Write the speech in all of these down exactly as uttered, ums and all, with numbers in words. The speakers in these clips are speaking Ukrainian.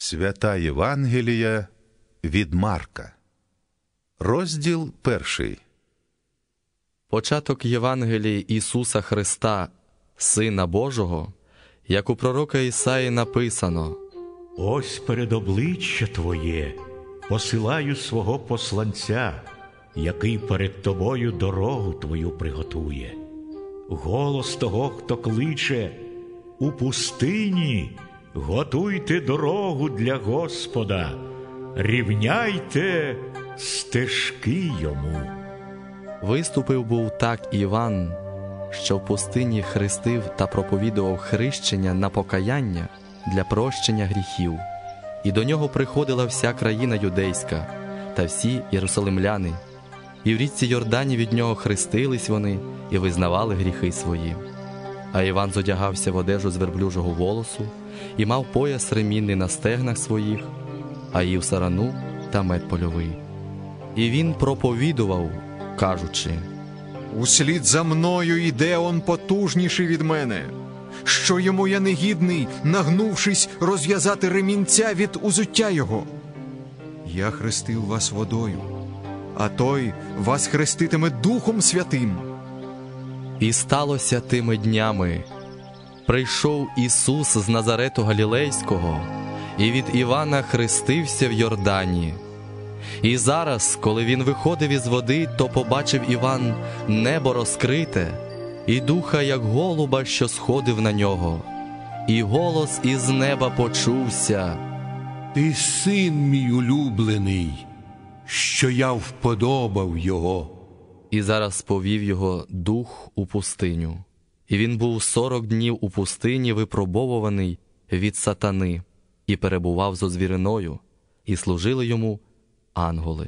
Свята Євангелія від Марка. Розділ перший. Початок Євангелії Ісуса Христа, Сина Божого, як у пророка Ісаї написано: «Ось перед обличчя Твоє посилаю свого посланця, який перед Тобою дорогу Твою приготує. Голос того, хто кличе: у пустині готуйте дорогу для Господа, рівняйте стежки йому». Виступив був так Іван, що в пустині хрестив та проповідував хрещення на покаяння для прощення гріхів. І до нього приходила вся країна юдейська та всі єрусалимляни. І в річці Йордані від нього хрестились вони і визнавали гріхи свої. А Іван зодягався в одежу з верблюжого волосу і мав пояс ремінний на стегнах своїх, а їв сарану та мед польовий. І він проповідував, кажучи: «Услід за мною йде он потужніший від мене, що йому я негідний, нагнувшись, розв'язати ремінця від узуття його. Я хрестив вас водою, а той вас хреститиме Духом Святим». І сталося тими днями: прийшов Ісус з Назарету Галілейського, і від Івана хрестився в Йордані. І зараз, коли він виходив із води, то побачив Іван небо розкрите, і духа, як голуба, що сходив на нього. І голос із неба почувся: «Ти син мій улюблений, що я вподобав його». І зараз повів його дух у пустиню. І він був сорок днів у пустині, випробовуваний від сатани, і перебував зо звіриною, і служили йому ангели.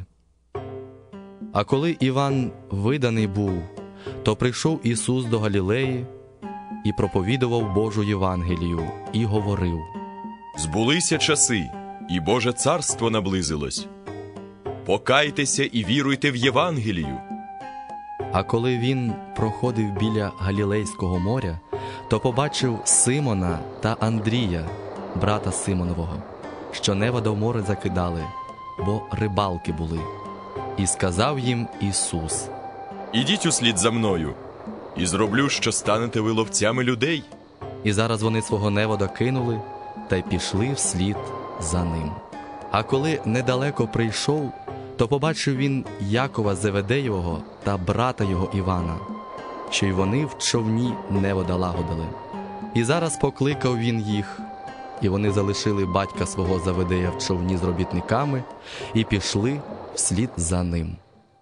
А коли Іван виданий був, то прийшов Ісус до Галілеї і проповідував Божу Євангелію, і говорив: «Збулися часи, і Боже царство наблизилось. Покайтеся і віруйте в Євангелію». А коли він проходив біля Галілейського моря, то побачив Симона та Андрія, брата Симонового, що невода в море закидали, бо рибалки були. І сказав їм Ісус: «Ідіть услід за мною, і зроблю, що станете ви ловцями людей». І зараз вони свого невода кинули та й пішли вслід за ним. А коли недалеко прийшов, то побачив він Якова Зеведеєвого та брата його Івана, що й вони в човні невода лагодили. І зараз покликав він їх, і вони залишили батька свого Заведея в човні з робітниками і пішли вслід за ним.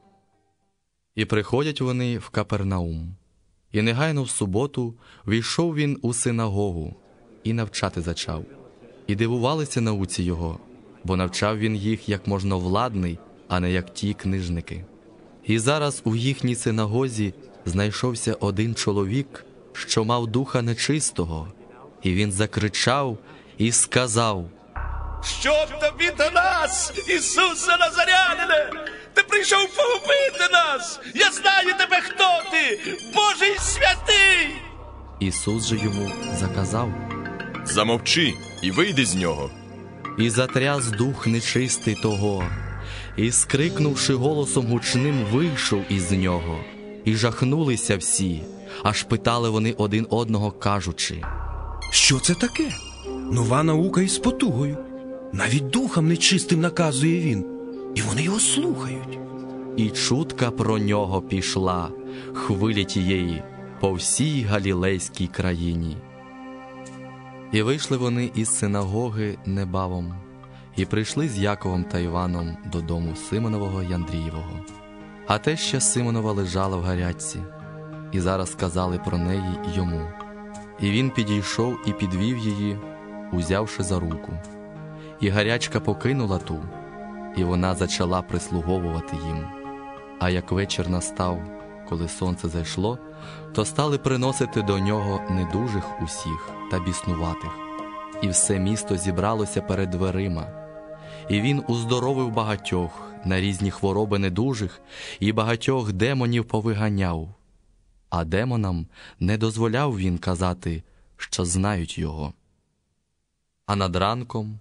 І приходять вони в Капернаум. І негайно в суботу війшов він у синагогу і навчати зачав. І дивувалися науці його, бо навчав він їх як можновладний, а не як ті книжники. І зараз у їхній синагозі знайшовся один чоловік, що мав духа нечистого, і він закричав і сказав: «Що тобі до нас, Ісусе Назарянине? Ти прийшов погубити нас! Я знаю тебе, хто ти, Божий святий!» Ісус же йому заказав: «Замовчи і вийди з нього». І затряс дух нечистий того, і, скрикнувши голосом гучним, вийшов із нього. І жахнулися всі, аж питали вони один одного, кажучи: «Що це таке? Нова наука із потугою. Навіть духам нечистим наказує він, і вони його слухають». І чутка про нього пішла, хвилі тієї, по всій Галілейській країні. І вийшли вони із синагоги небавом, і прийшли з Яковом та Іваном додому Симонового й Андрієвого. А теща Симонова лежала в гарячці, і зараз сказали про неї йому. І він підійшов і підвів її, узявши за руку. І гарячка покинула ту, і вона зачала прислуговувати їм. А як вечір настав, коли сонце зайшло, то стали приносити до нього недужих усіх та біснуватих. І все місто зібралося перед дверима. І він уздоровив багатьох на різні хвороби недужих, і багатьох демонів повиганяв. А демонам не дозволяв він казати, що знають його. А над ранком,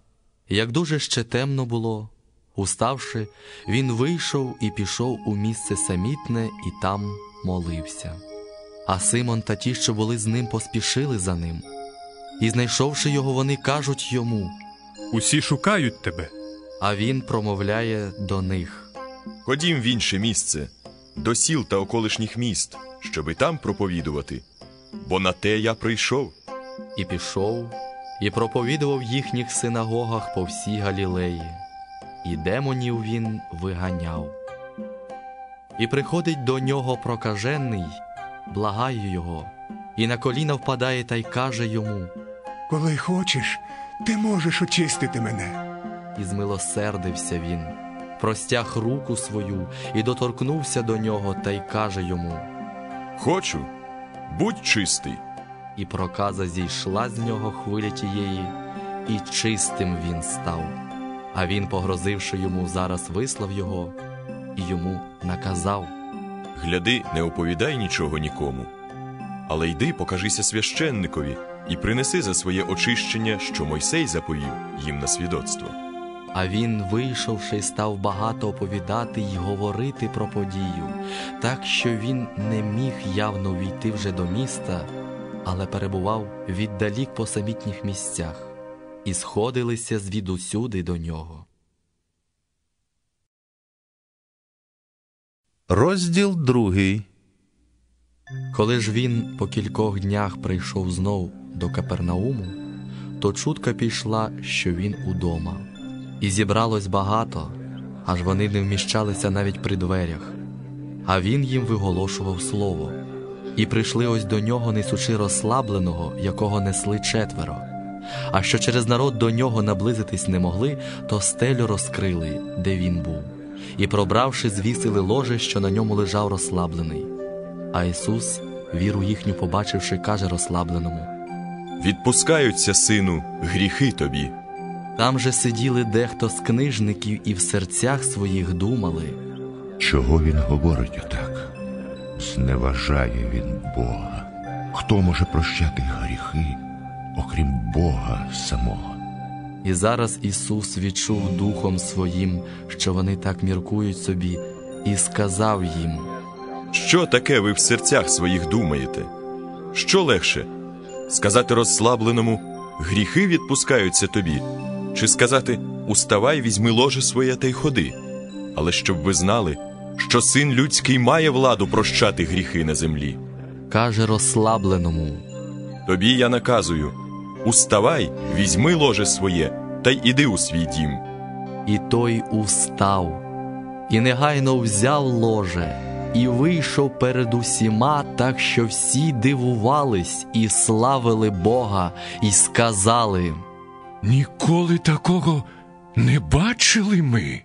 Як дуже ще темно було, уставши, він вийшов і пішов у місце самітне і там молився. А Симон та ті, що були з ним, поспішили за ним. І, знайшовши його, вони кажуть йому: «Усі шукають тебе». А він промовляє до них: «Ходім в інше місце, до сіл та околишніх міст, щоби там проповідувати, бо на те я прийшов». І пішов, і проповідував в їхніх синагогах по всій Галілеї. І демонів він виганяв. І приходить до нього прокажений, благає його, і на коліна впадає та й каже йому: «Коли хочеш, ти можеш очистити мене». І змилосердився він, простяг руку свою і доторкнувся до нього та й каже йому: «Хочу, будь чистий». І проказа зійшла з нього хвиля тієї, і чистим він став. А він, погрозивши йому, зараз вислав його і йому наказав: «Гляди, не оповідай нічого нікому, але йди, покажися священникові і принеси за своє очищення, що Мойсей заповів їм на свідоцтво». А він, вийшовши, став багато оповідати й говорити про подію, так що він не міг явно війти вже до міста, але перебував віддалік по самітніх місцях, і сходилися звідусюди до нього. Розділ другий. Коли ж він по кількох днях прийшов знов до Капернауму, то чутка пішла, що він удома. І зібралось багато, аж вони не вміщалися навіть при дверях. А він їм виголошував слово. І прийшли ось до нього, несучи розслабленого, якого несли четверо. А що через народ до нього наблизитись не могли, то стелю розкрили, де він був. І, пробравши, звісили ложе, що на ньому лежав розслаблений. А Ісус, віру їхню побачивши, каже розслабленому: «Відпускаються, сину, гріхи тобі». Там же сиділи дехто з книжників і в серцях своїх думали: чого він говорить отак? Зневажає він Бога. Хто може прощати гріхи, окрім Бога самого? І зараз Ісус відчув духом своїм, що вони так міркують собі, і сказав їм: «Що таке ви в серцях своїх думаєте? Що легше? Сказати розслабленому: гріхи відпускаються тобі? Чи сказати: уставай, візьми ложе своє та й ходи? Але щоб ви знали, що Син Людський має владу прощати гріхи на землі». Каже розслабленому: «Тобі я наказую: уставай, візьми ложе своє та й іди у свій дім». І той устав, і негайно взяв ложе, і вийшов перед усіма, так що всі дивувались і славили Бога, і сказали: «Ніколи такого не бачили ми».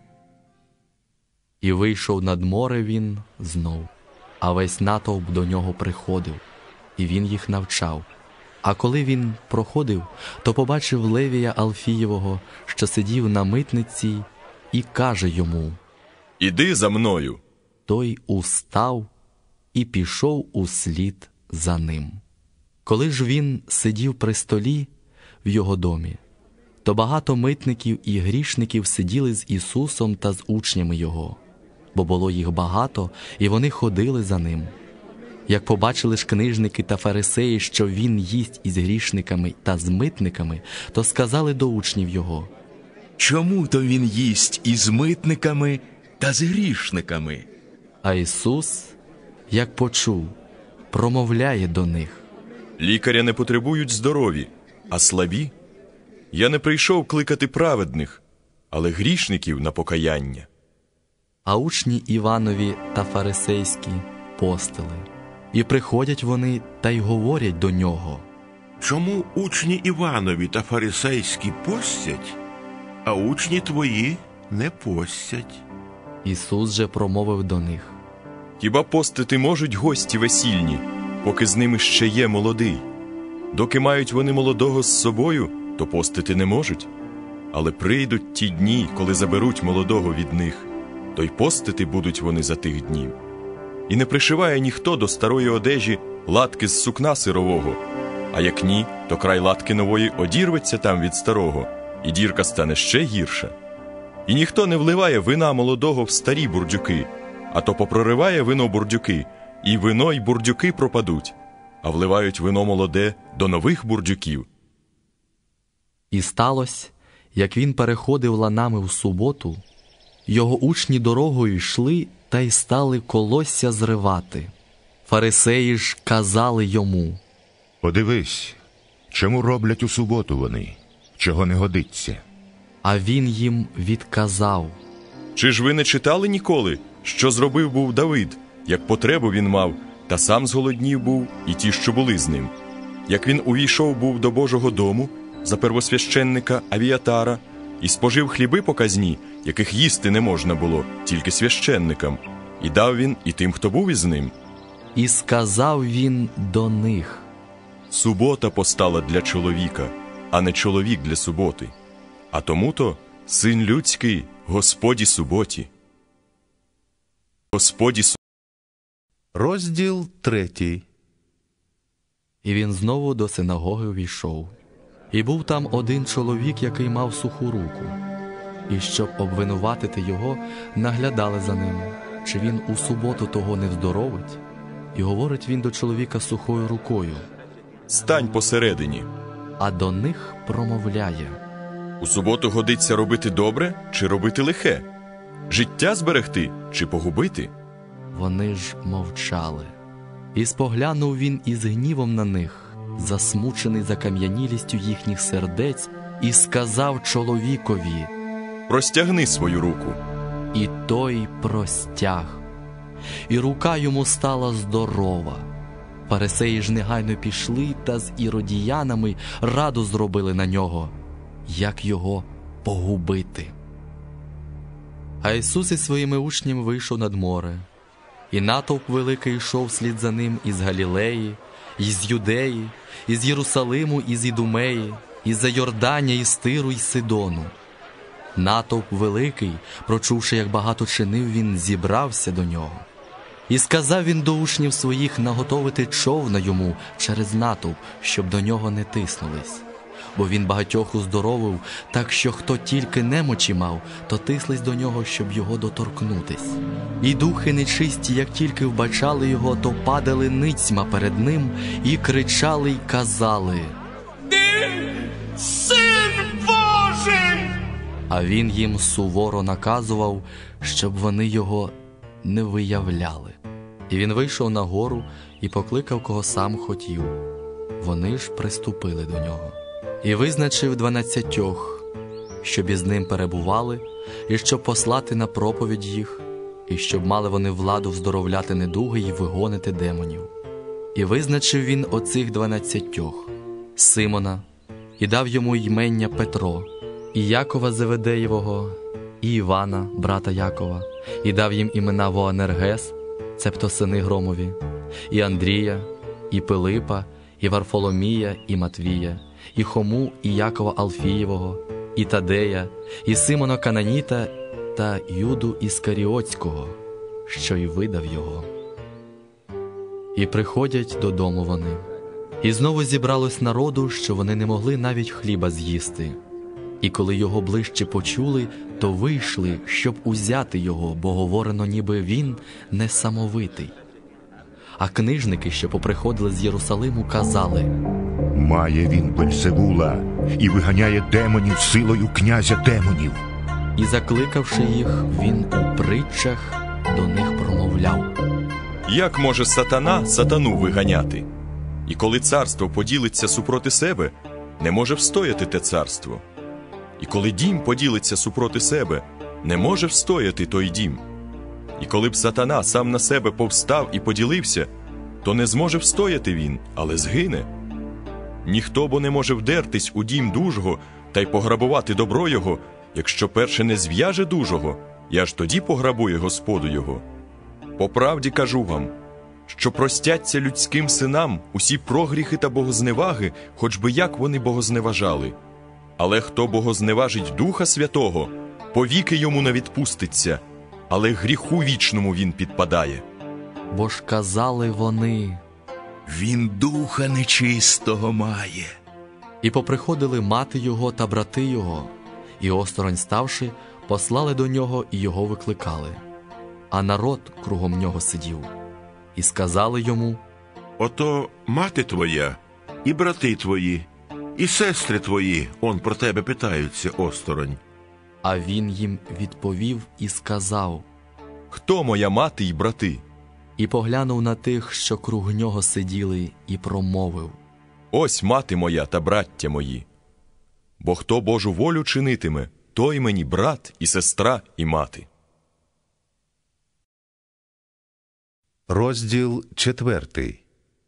І вийшов над море він знов, а весь натовп до нього приходив, і він їх навчав. А коли він проходив, то побачив Левія Алфієвого, що сидів на митниці, і каже йому: «Іди за мною». Той устав і пішов услід за ним. Коли ж він сидів при столі в його домі, то багато митників і грішників сиділи з Ісусом та з учнями Його, бо було їх багато, і вони ходили за ним. Як побачили ж книжники та фарисеї, що він їсть із грішниками та з митниками, то сказали до учнів Його: «Чому то він їсть із митниками та з грішниками?» А Ісус, як почув, промовляє до них: «Лікаря не потребують здорові, а слабі. Я не прийшов кликати праведних, але грішників на покаяння». А учні Іванові та фарисейські постили. І приходять вони та й говорять до нього: «Чому учні Іванові та фарисейські постять, а учні твої не постять?» Ісус же промовив до них: «Хіба постити можуть гості весільні, поки з ними ще є молодий? Доки мають вони молодого з собою, то постити не можуть. Але прийдуть ті дні, коли заберуть молодого від них, то й постити будуть вони за тих днів. І не пришиває ніхто до старої одежі латки з сукна сирового, а як ні, то край латки нової одірветься там від старого, і дірка стане ще гірша. І ніхто не вливає вина молодого в старі бурдюки, а то попрориває вино бурдюки, і вино й бурдюки пропадуть, а вливають вино молоде до нових бурдюків. І сталося, як він переходив ланами в суботу, його учні дорогою йшли та й стали колосся зривати. Фарисеї ж казали йому: «Подивись, чому роблять у суботу вони, чого не годиться?» А він їм відказав: «Чи ж ви не читали ніколи, що зробив був Давид, як потребу він мав, та сам зголоднів був, і ті, що були з ним? Як він увійшов був до Божого дому за первосвященника Авіатара і спожив хліби показні, яких їсти не можна було, тільки священникам, і дав він і тим, хто був із ним. І сказав він до них: Субота постала для чоловіка, а не чоловік для суботи. А тому-то Син людський Господі суботі». Господі суботі. Розділ третій. І він знову до синагоги увійшов. І був там один чоловік, який мав суху руку. І щоб обвинуватити його, наглядали за ним, чи він у суботу того не вздоровить. І говорить він до чоловіка сухою рукою: «Стань посередині». А до них промовляє: «У суботу годиться робити добре чи робити лихе? Життя зберегти чи погубити?» Вони ж мовчали. І споглянув він із гнівом на них, засмучений закам'янілістю їхніх сердець, і сказав чоловікові: «Простягни свою руку». І той простяг. І рука йому стала здорова. Фарисеї ж негайно пішли та з іродіянами раду зробили на нього, як його погубити. А Ісус із своїми учнями вийшов над море, і натовп великий йшов слід за ним із Галілеї, із Юдеї, із Єрусалиму, із Ідумеї, із-за Йордання, із Тиру, із Сидону. Натовп великий, прочувши, як багато чинив він, зібрався до нього. І сказав він до учнів своїх наготовити човна йому через натовп, щоб до нього не тиснулись. Бо він багатьох уздоровив, так що хто тільки немочі мав, то тислись до нього, щоб його доторкнутись. І духи нечисті, як тільки вбачали його, то падали ницьма перед ним і кричали й казали: «Ти Син Божий!» А він їм суворо наказував, щоб вони його не виявляли. І він вийшов на гору і покликав, кого сам хотів. Вони ж приступили до нього. І визначив дванадцятьох, щоб із ним перебували, і щоб послати на проповідь їх, і щоб мали вони владу вздоровляти недуги і вигонити демонів. І визначив він оцих дванадцятьох: Симона, і дав йому ймення Петро, і Якова Зеведеєвого, і Івана, брата Якова, і дав їм імена Воанергес, цебто сини Громові, і Андрія, і Пилипа, і Варфоломія, і Матвія, і Хому, і Якова Алфієвого, і Тадея, і Симона Кананіта, та Юду Іскаріотського, що й видав його. І приходять додому вони. І знову зібралось народу, що вони не могли навіть хліба з'їсти. І коли його ближче почули, то вийшли, щоб узяти його, бо говорено, ніби він несамовитий. А книжники, що поприходили з Єрусалиму, казали: «Має він Вельзевула і виганяє демонів силою князя демонів». І, закликавши їх, він у притчах до них промовляв: «Як може сатана сатану виганяти? І коли царство поділиться супроти себе, не може встояти те царство. І коли дім поділиться супроти себе, не може встояти той дім. І коли б сатана сам на себе повстав і поділився, то не зможе встояти він, але згине. Ніхто бо не може вдертись у дім дужого та й пограбувати добро його, якщо перше не зв'яже дужого, і аж тоді пограбує Господу його. По правді кажу вам, що простяться людським синам усі прогріхи та богозневаги, хоч би як вони богозневажали. Але хто богозневажить Духа Святого, повіки йому не відпуститься, але гріху вічному він підпадає». Бо ж казали вони: «Він духа нечистого має». І поприходили мати його та брати його, і осторонь ставши, послали до нього і його викликали. А народ кругом нього сидів. І сказали йому: Ото мати твоя, і брати твої, і сестри твої, он про тебе питаються осторонь. А він їм відповів і сказав: Хто моя мати й брати? І поглянув на тих, що круг нього сиділи, і промовив: Ось мати моя та браття мої. Бо хто Божу волю чинитиме, той мені брат і сестра і мати. Розділ четвертий.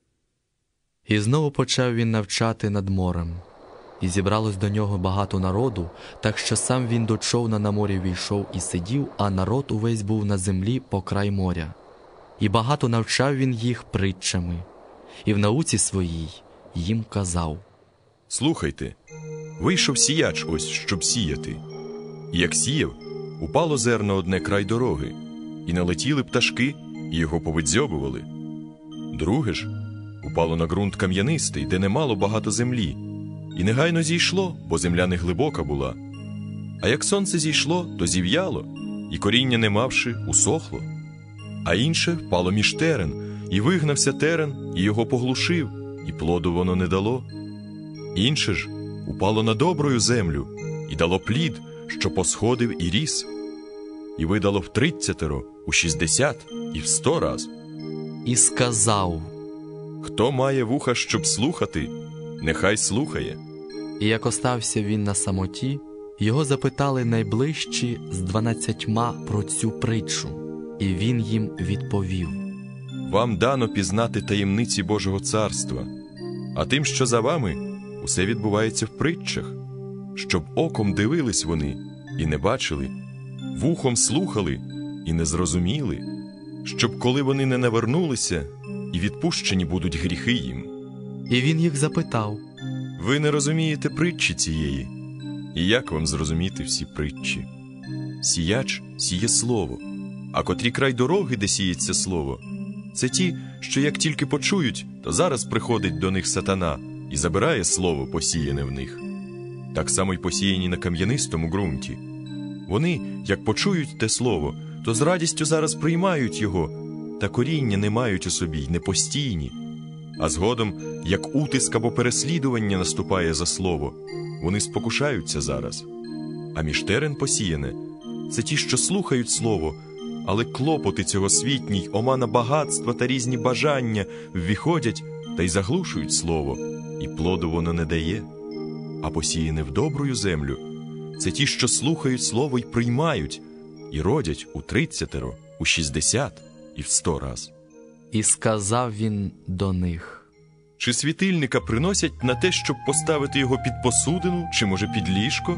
І знову почав він навчати над морем. І зібралось до нього багато народу, так що сам він до човна на морі війшов і сидів, а народ увесь був на землі по край моря. І багато навчав він їх притчами. І в науці своїй їм казав: Слухайте, вийшов сіяч ось, щоб сіяти. І як сіяв, упало зерно одне край дороги, і налетіли пташки, і його повидзьобували. Друге ж упало на ґрунт кам'янистий, де немало багато землі, і негайно зійшло, бо земля не глибока була. А як сонце зійшло, то зів'яло, і коріння не мавши, усохло. А інше впало між терен, і вигнався терен, і його поглушив, і плоду воно не дало. Інше ж упало на доброю землю, і дало плід, що посходив і ріс. І видало в тридцятеро, у шістдесят і в сто раз. І сказав: Хто має вуха, щоб слухати, нехай слухає. І як остався він на самоті, його запитали найближчі з дванадцятьма про цю притчу, і він їм відповів: Вам дано пізнати таємниці Божого царства, а тим, що за вами, усе відбувається в притчах, щоб оком дивились вони і не бачили, вухом слухали і не зрозуміли, щоб коли вони не навернулися, і відпущені будуть гріхи їм. І він їх запитав: Ви не розумієте притчі цієї? І як вам зрозуміти всі притчі? Сіяч сіє слово, а котрі край дороги, де сіється слово, це ті, що як тільки почують, то зараз приходить до них сатана і забирає слово, посіяне в них. Так само й посіяні на кам'янистому ґрунті. Вони, як почують те слово, то з радістю зараз приймають його, та коріння не мають у собі й не постійні. А згодом, як утиск або переслідування наступає за слово, вони спокушаються зараз. А між терен посіяне – це ті, що слухають слово, але клопоти цього світній, омана багатства та різні бажання ввіходять та й заглушують слово, і плоду воно не дає. А посіяне в добрую землю – це ті, що слухають слово й приймають, і родять у тридцятеро, у шістдесят і в сто раз. І сказав він до них: Чи світильника приносять на те, щоб поставити його під посудину, чи, може, під ліжко,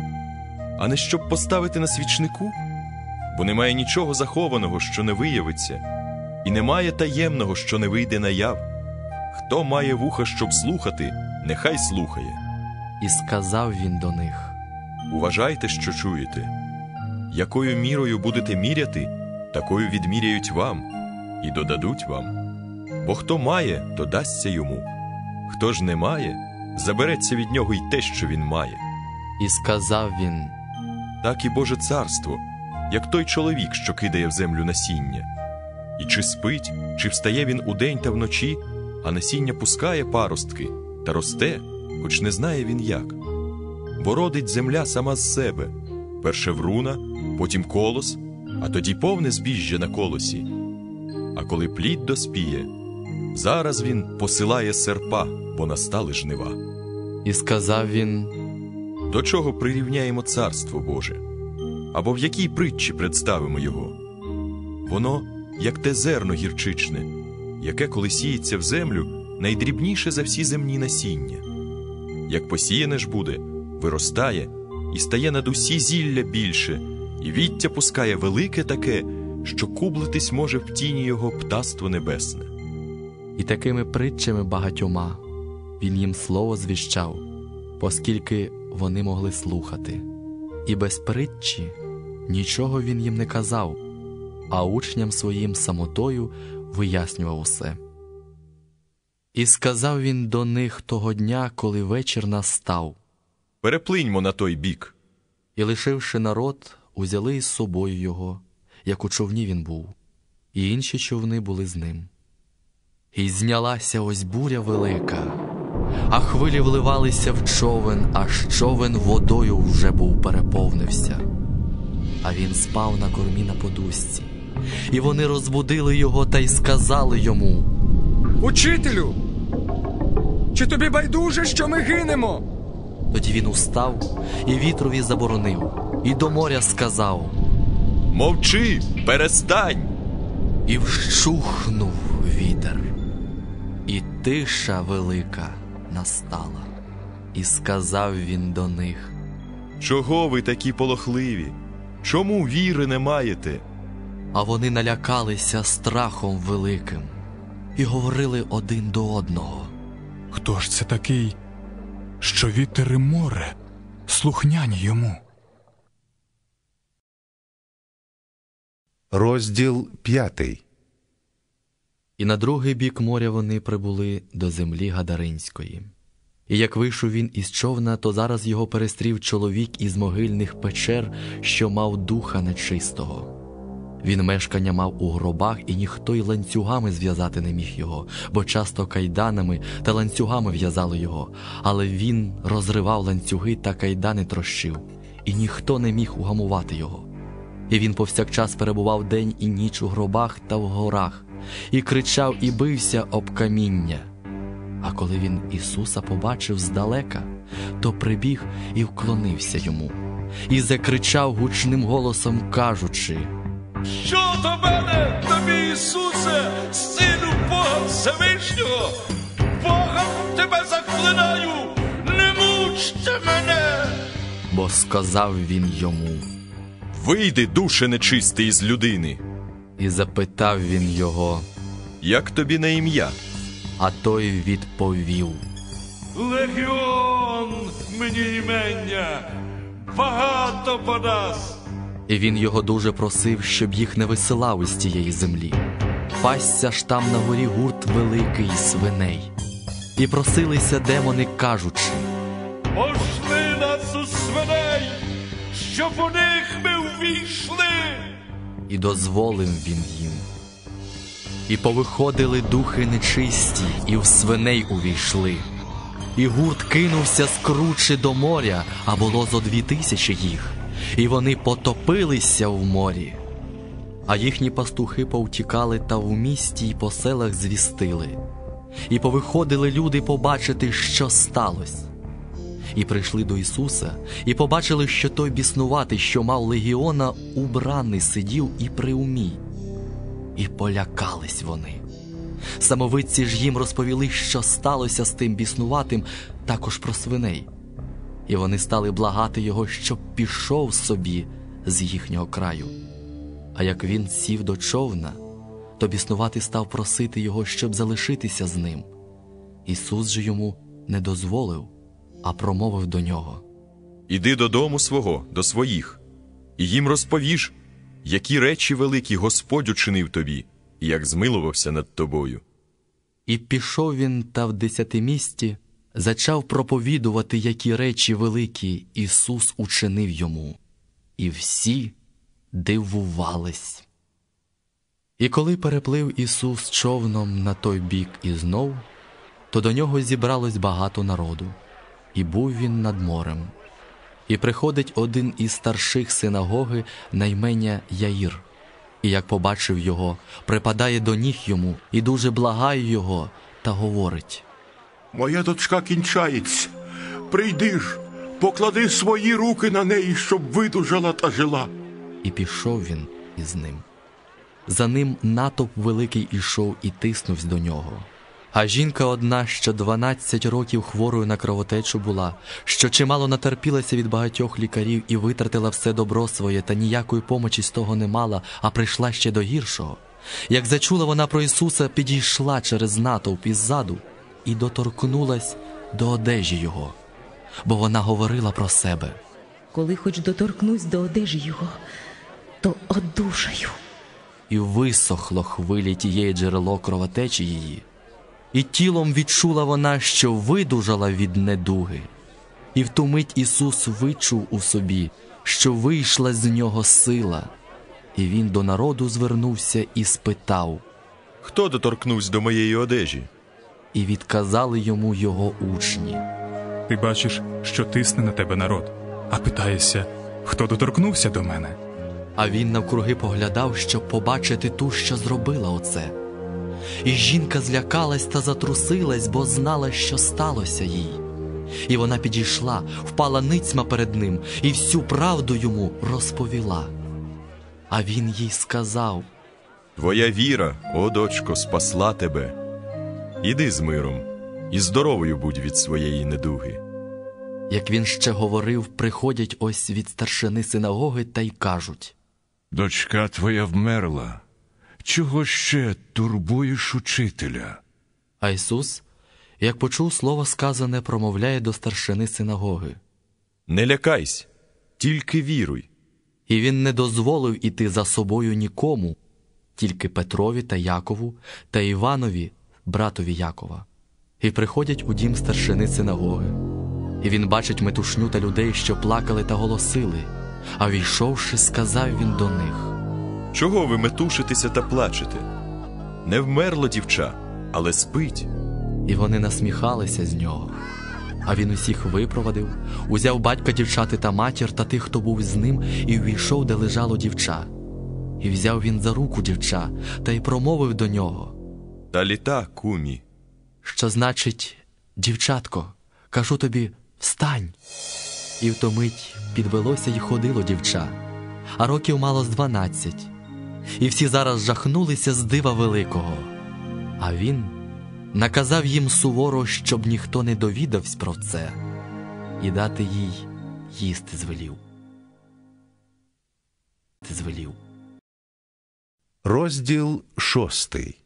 а не щоб поставити на свічнику? Бо немає нічого захованого, що не виявиться, і немає таємного, що не вийде наяв. Хто має вуха, щоб слухати, нехай слухає. І сказав він до них: Уважайте, що чуєте. Якою мірою будете міряти, такою відміряють вам і додадуть вам. Бо хто має, то дасться йому. Хто ж не має, забереться від нього й те, що він має. І сказав він: Так і Боже царство, як той чоловік, що кидає в землю насіння. І чи спить, чи встає він удень та вночі, а насіння пускає паростки та росте, хоч не знає він як. Бо родить земля сама з себе, перше вруна, потім колос, а тоді повне збіжжя на колосі. А коли плід доспіє, зараз він посилає серпа, бо настали жнива. І сказав він: До чого прирівняємо царство Боже? Або в якій притчі представимо його? Воно, як те зерно гірчичне, яке, коли сіється в землю, найдрібніше за всі земні насіння. Як посіяне ж буде, виростає і стає над усі зілля більше, і віття пускає велике таке, що кублитись може в тіні його птаство небесне. І такими притчами багатьома він їм слово звіщав, оскільки вони могли слухати. І без притчі нічого він їм не казав, а учням своїм самотою вияснював усе. І сказав він до них того дня, коли вечір настав: переплиньмо на той бік. І, лишивши народ, узяли із собою його, як у човні він був, і інші човни були з ним. І знялася ось буря велика, а хвилі вливалися в човен, аж човен водою вже був переповнився. А він спав на кормі на подушці. І вони розбудили його та й сказали йому: «Учителю, чи тобі байдуже, що ми гинемо?» Тоді він устав і вітрові заборонив, і до моря сказав: «Мовчи, перестань!» І вщухнув вітер, і тиша велика настала. І сказав він до них: «Чого ви такі полохливі? Чому віри не маєте?» А вони налякалися страхом великим і говорили один до одного: «Хто ж це такий, що вітер і море слухняні йому?» Розділ п'ятий. І на другий бік моря вони прибули до землі Гадаринської. І як вийшов він із човна, то зараз його перестрів чоловік із могильних печер, що мав духа нечистого. Він мешкання мав у гробах, і ніхто й ланцюгами зв'язати не міг його, бо часто кайданами та ланцюгами в'язали його, але він розривав ланцюги та кайдани трощив, і ніхто не міг угамувати його. І він повсякчас перебував день і ніч у гробах та в горах, і кричав і бився об каміння. А коли він Ісуса побачив здалека, то прибіг і вклонився йому, і закричав гучним голосом, кажучи: «Що до мене, тобі, Ісусе, Сину Бога Всевишнього? Богом тебе заклинаю, не мучте мене!» Бо сказав він йому: «Вийди, душе нечистий, із людини!» І запитав він його: «Як тобі на ім'я?» А той відповів: «Легіон мені імення, багато по нас!» І він його дуже просив, щоб їх не висилав із тієї землі. Пасся ж там на горі гурт великий свиней. І просилися демони, кажучи: «Пошли нас у свиней, щоб у них ми увійшли!» І дозволив він їм. І повиходили духи нечисті, і в свиней увійшли. І гурт кинувся з кручі до моря, а було зо дві тисячі їх. І вони потопилися в морі. А їхні пастухи повтікали та в місті й по селах звістили. І повиходили люди побачити, що сталося. І прийшли до Ісуса, і побачили, що той біснуватий, що мав легіона, убраний сидів і при умі. І полякались вони. Самовидці ж їм розповіли, що сталося з тим біснуватим, також про свиней. І вони стали благати його, щоб пішов собі з їхнього краю. А як він сів до човна, то біснуватий став просити його, щоб залишитися з ним. Ісус же йому не дозволив, а промовив до нього: «Іди додому свого, до своїх, і їм розповіш, які речі великі Господь учинив тобі, і як змилувався над тобою». І пішов він та в десятимісті зачав проповідувати, які речі великі Ісус учинив йому. І всі дивувались. І коли переплив Ісус човном на той бік і знов, то до нього зібралось багато народу, і був він над морем. І приходить один із старших синагоги на ім'я Яїр, і як побачив його, припадає до ніг йому і дуже благає його та говорить: «Моя дочка кінчається, прийди ж, поклади свої руки на неї, щоб видужала та жила». І пішов він із ним. За ним натовп великий ішов і тиснувся до нього. А жінка одна, що дванадцять років хворою на кровотечу була, що чимало натерпілася від багатьох лікарів і витратила все добро своє, та ніякої помочі з того не мала, а прийшла ще до гіршого. Як зачула вона про Ісуса, підійшла через натовп іззаду і доторкнулась до одежі Його, бо вона говорила про себе: «Коли хоч доторкнусь до одежі Його, то одужаю». І висохло хвилі тієї джерело кровотечі її, І тілом відчула вона, що видужала від недуги. І в ту мить Ісус вичув у собі, що вийшла з нього сила. І він до народу звернувся і спитав: «Хто доторкнувся до моєї одежі?» І відказали йому його учні: «Ти бачиш, що тисне на тебе народ, а питаєшся, хто доторкнувся до мене?» А він навкруги поглядав, щоб побачити ту, що зробила оце. І жінка злякалась та затрусилась, бо знала, що сталося їй. І вона підійшла, впала ницьма перед ним і всю правду йому розповіла. А він їй сказав: «Твоя віра, о дочко, спасла тебе. Іди з миром, і здоровою будь від своєї недуги». Як він ще говорив, приходять ось від старшини синагоги та й кажуть: «Дочка твоя вмерла. Чого ще турбуєш учителя?» А Ісус, як почув слово сказане, промовляє до старшини синагоги: «Не лякайся, тільки віруй». І він не дозволив іти за собою нікому, тільки Петрові та Якову та Іванові, братові Якова. І приходять у дім старшини синагоги. І він бачить метушню та людей, що плакали та голосили. А війшовши, сказав він до них: «Чого ви метушитеся та плачете? Не вмерло дівча, але спить». І вони насміхалися з нього. А він усіх випровадив, узяв батька дівчати та матір та тих, хто був з ним, і увійшов, де лежало дівча. І взяв він за руку дівча та й промовив до нього: «Таліта, кумі», що значить: «Дівчатко, кажу тобі, встань». І в ту мить підвелося й ходило дівча, а років мало з дванадцять. І всі зараз жахнулися з дива великого. А він наказав їм суворо, щоб ніхто не довідався про це, і дати їй їсти звелів. звелів. Розділ шостий.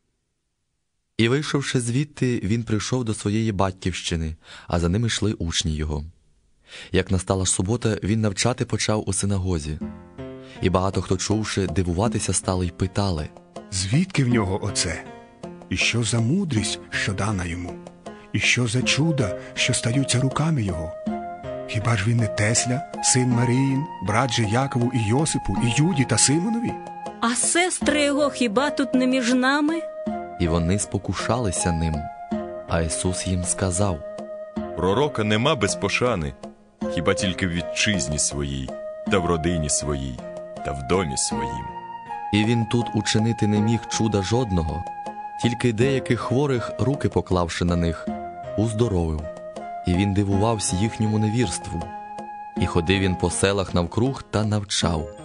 І, вийшовши звідти, він прийшов до своєї батьківщини, а за ним йшли учні його. Як настала ж субота, він навчати почав у синагозі. І багато хто, чувши, дивуватися стали й питали: «Звідки в нього оце? І що за мудрість, що дана йому? І що за чуда, що стаються руками його? Хіба ж він не Тесля, син Маріїн, брат же Якову і Йосипу, і Юді та Симонові? А сестри його хіба тут не між нами?» І вони спокушалися ним. А Ісус їм сказав: «Пророка нема без пошани, хіба тільки в вітчизні своїй, та в родині своїй, та в домі своїм». І він тут учинити не міг чуда жодного, тільки деяких хворих, руки поклавши на них, уздоровив. І він дивувався їхньому невірству. І ходив він по селах навкруг та навчав.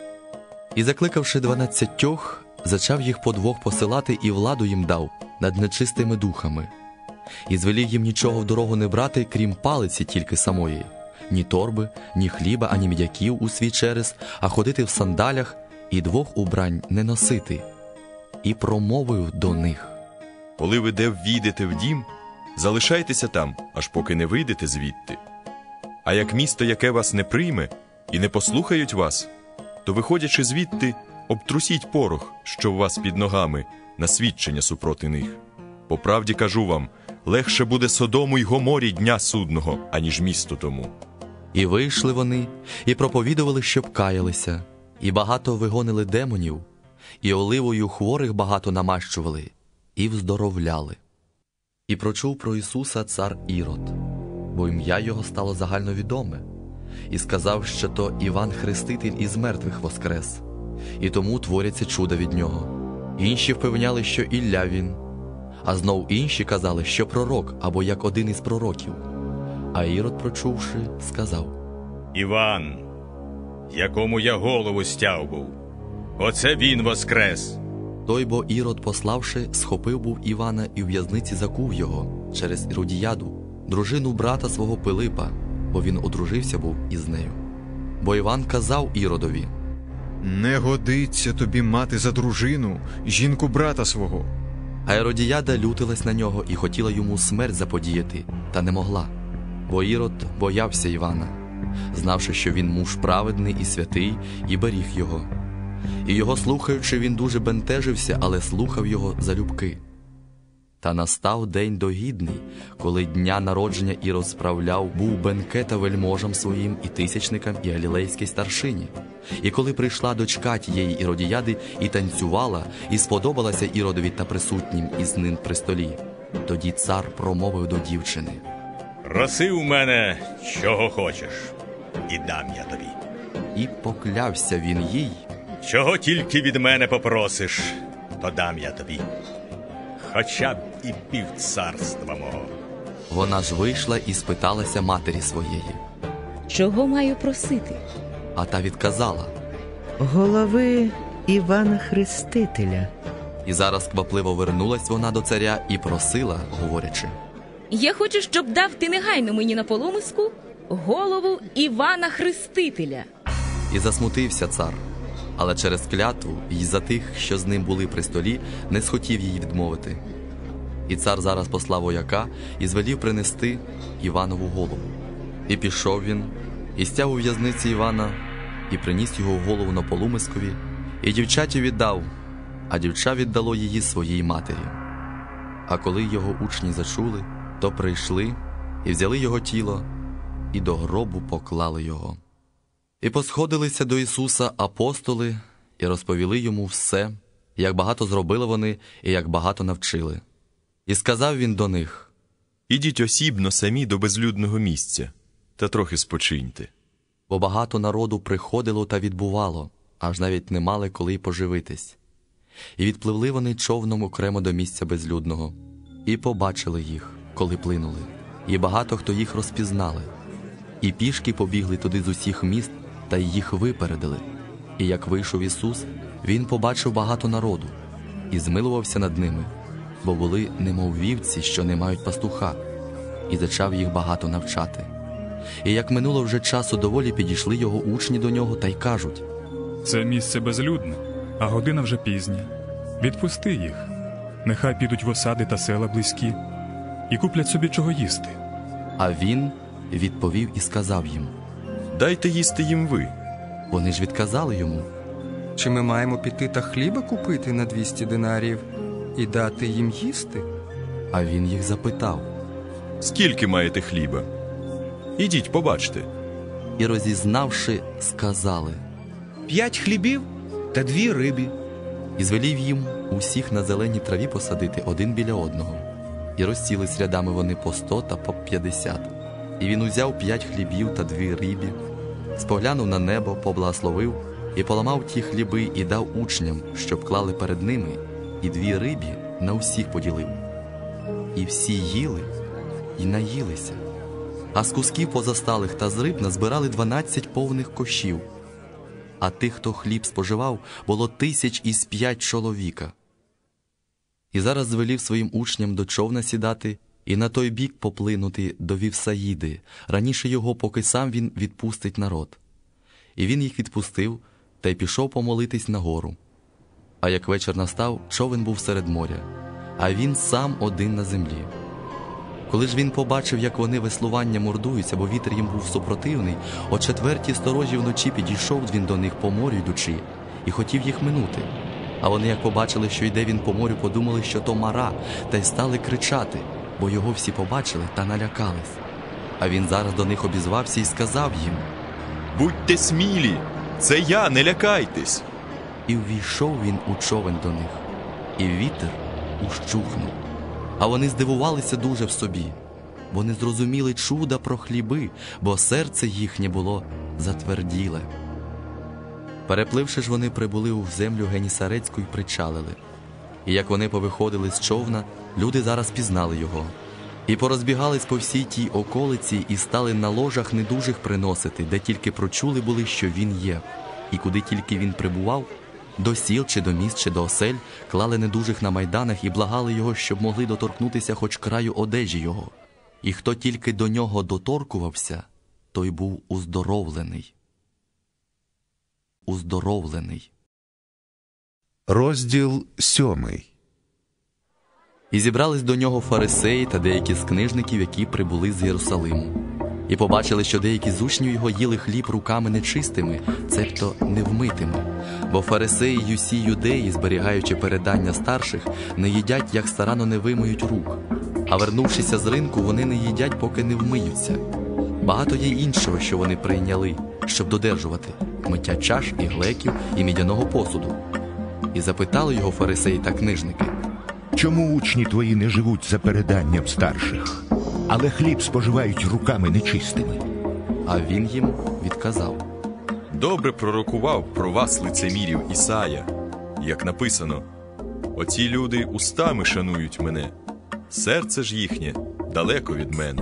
І, закликавши дванадцятьох, зачав їх по двох посилати і владу їм дав над нечистими духами. І звелів їм нічого в дорогу не брати, крім палиці тільки самої, ні торби, ні хліба, ані м'яків у свій через, а ходити в сандалях і двох убрань не носити. І промовив до них: «Коли ви де ввійдете в дім, залишайтеся там, аж поки не вийдете звідти. А як місто, яке вас не прийме і не послухають вас, то, виходячи звідти, обтрусіть порох, що в вас під ногами, на свідчення супроти них. По правді кажу вам, легше буде Содому й Гоморі дня судного, аніж місту тому». І вийшли вони, і проповідували, щоб каялися, і багато вигонили демонів, і оливою хворих багато намащували, і вздоровляли. І прочув про Ісуса цар Ірод, бо ім'я його стало загальновідоме, і сказав, що то Іван Хреститель із мертвих воскрес, і тому творяться чуда від нього. Інші впевняли, що Ілля він, а знов інші казали, що пророк або як один із пророків. А Ірод, прочувши, сказав: «Іван, якому я голову стяв був, оце він воскрес». Той бо Ірод, пославши, схопив був Івана і в в'язниці закув його через Іродіяду, дружину брата свого Пилипа, бо він одружився був із нею. Бо Іван казав Іродові: «Не годиться тобі мати за дружину жінку брата свого». А Іродіяда лютилась на нього і хотіла йому смерть заподіяти, та не могла. Бо Ірод боявся Івана, знавши, що він муж праведний і святий, і беріг його. І його слухаючи, він дуже бентежився, але слухав його залюбки. Та настав день догідний, коли дня народження і розправляв був бенкета вельможам своїм і тисячникам, і галілейській старшині. І коли прийшла дочка тієї Іродіяди і танцювала, і сподобалася Іродові та присутнім із ним при столі, тоді цар промовив до дівчини: «Проси у мене, чого хочеш, і дам я тобі». І поклявся він їй: «Чого тільки від мене попросиш, то дам я тобі, хоча б і півцарства мого». Вона ж вийшла і спиталася матері своєї: «Чого маю просити?» А та відказала: «Голови Івана Хрестителя». І зараз квапливо вернулась вона до царя і просила, говорячи: «Я хочу, щоб дав ти негайно мені на полумиску голову Івана Хрестителя». І засмутився цар, але через клятву й за тих, що з ним були при столі, не схотів їй відмовити. І цар зараз послав вояка і звелів принести Іванову голову. І пішов він, і стяв у в'язниці Івана, і приніс його голову на полумискові, і дівчаті віддав, а дівча віддало її своїй матері. А коли його учні зачули, то прийшли і взяли його тіло, і до гробу поклали його. І посходилися до Ісуса апостоли і розповіли йому все, як багато зробили вони і як багато навчили. І сказав він до них: «Ідіть осібно самі до безлюдного місця, та трохи спочиньте». Бо багато народу приходило та відбувало, аж навіть не мали коли й поживитись. І відпливли вони човном окремо до місця безлюдного, і побачили їх, коли плинули, і багато хто їх розпізнали. І пішки побігли туди з усіх міст, та й їх випередили. І як вийшов Ісус, Він побачив багато народу, і змилувався над ними, бо були немов вівці, що не мають пастуха, і зачав їх багато навчати. І як минуло вже часу доволі, підійшли його учні до нього та й кажуть: «Це місце безлюдне, а година вже пізня. Відпусти їх, нехай підуть в осади та села близькі і куплять собі чого їсти». А він відповів і сказав їм: «Дайте їсти їм ви». Вони ж відказали йому: «Чи ми маємо піти та хліба купити на двісті динаріїв і дати їм їсти?» А він їх запитав: «Скільки маєте хліба? Ідіть, побачте». І розізнавши, сказали: «П'ять хлібів та дві риби». І звелів їм усіх на зеленій траві посадити один біля одного. І розсілись рядами вони по сто та по п'ятдесят. І він узяв п'ять хлібів та дві риби, споглянув на небо, поблагословив і поламав ті хліби і дав учням, щоб клали перед ними, і дві рибі на усіх поділив. І всі їли і наїлися. А з кусків позасталих та з риб назбирали дванадцять повних кошів. А тих, хто хліб споживав, було тисяч із п'ять чоловіка. І зараз звелів своїм учням до човна сідати і на той бік поплинути до Вівсаїди, раніше його, поки сам він відпустить народ. І він їх відпустив, та й пішов помолитись на гору. А як вечір настав, човен був серед моря, а він сам один на землі. Коли ж він побачив, як вони веслування мордуються, бо вітер їм був супротивний, о четвертій сторожі вночі підійшов він до них по морю йдучи, і хотів їх минути. А вони, як побачили, що йде він по морю, подумали, що то мара, та й стали кричати, бо його всі побачили та налякались. А він зараз до них обізвався і сказав їм: «Будьте смілі, це я, не лякайтесь». І ввійшов він у човен до них, і вітер ущухнув. А вони здивувалися дуже в собі, бо не зрозуміли чуда про хліби, бо серце їхнє було затверділе. Перепливши ж, вони прибули у землю Генісарецьку й причалили. І як вони повиходили з човна, люди зараз пізнали його. І порозбігались по всій тій околиці і стали на ложах недужих приносити, де тільки прочули були, що він є. І куди тільки він прибував, до сіл, чи до міст, чи до осель, клали недужих на майданах і благали його, щоб могли доторкнутися хоч краю одежі його. І хто тільки до нього доторкувався, той був уздоровлений. Уздоровлений. Розділ сьомий. І зібрались до нього фарисеї та деякі з книжників, які прибули з Єрусалиму. І побачили, що деякі з учнів його їли хліб руками нечистими, цебто невмитими. Бо фарисеї й усі юдеї, зберігаючи передання старших, не їдять, як старанно не вимиють рук. А вернувшися з ринку, вони не їдять, поки не вмиються. Багато є іншого, що вони прийняли, щоб додержувати миття чаш і глеків і мідяного посуду. І запитали його фарисеї та книжники: чому учні твої не живуть за переданням старших, але хліб споживають руками нечистими? А він їм відказав: добре пророкував про вас лицемірів Ісая, як написано: оці люди устами шанують мене, серце ж їхнє далеко від мене.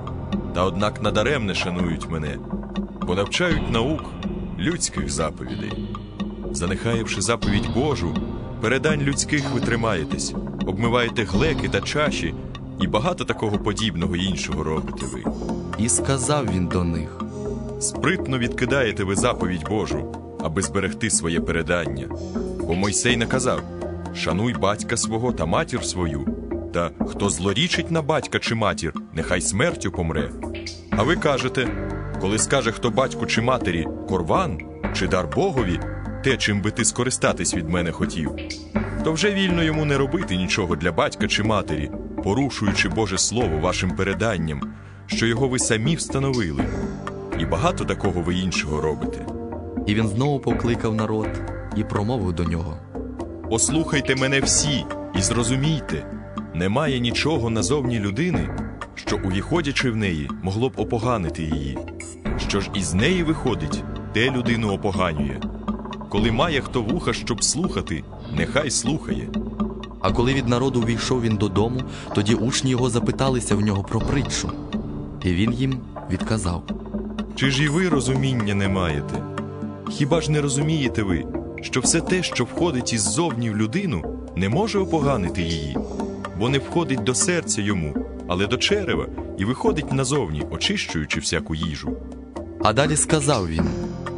Та однак надаремне шанують мене, бо навчають наук людських заповідей. Занехаєвши заповідь Божу, передань людських ви тримаєтесь, обмиваєте глеки та чаші, і багато такого подібного іншого робите ви. І сказав він до них: спритно відкидаєте ви заповідь Божу, аби зберегти своє передання. Бо Мойсей наказав: шануй батька свого та матір свою, та хто злорічить на батька чи матір, нехай смертю помре. А ви кажете: коли скаже хто батьку чи матері корван, чи дар Богові, те, чим би ти скористатись від мене хотів, то вже вільно йому не робити нічого для батька чи матері, порушуючи Боже Слово вашим переданням, що його ви самі встановили. І багато такого ви іншого робите. І він знову покликав народ і промовив до нього: послухайте мене всі і зрозумійте, немає нічого назовні людини, що, увіходячи в неї, могло б опоганити її. Що ж із неї виходить, те людину опоганює. Коли має хто вуха, щоб слухати, нехай слухає. А коли від народу увійшов він додому, тоді учні його запиталися в нього про притчу. І він їм відказав: чи ж і ви розуміння не маєте? Хіба ж не розумієте ви, що все те, що входить іззовні в людину, не може опоганити її? Бо не входить до серця йому, але до черева, і виходить назовні, очищуючи всяку їжу. А далі сказав він: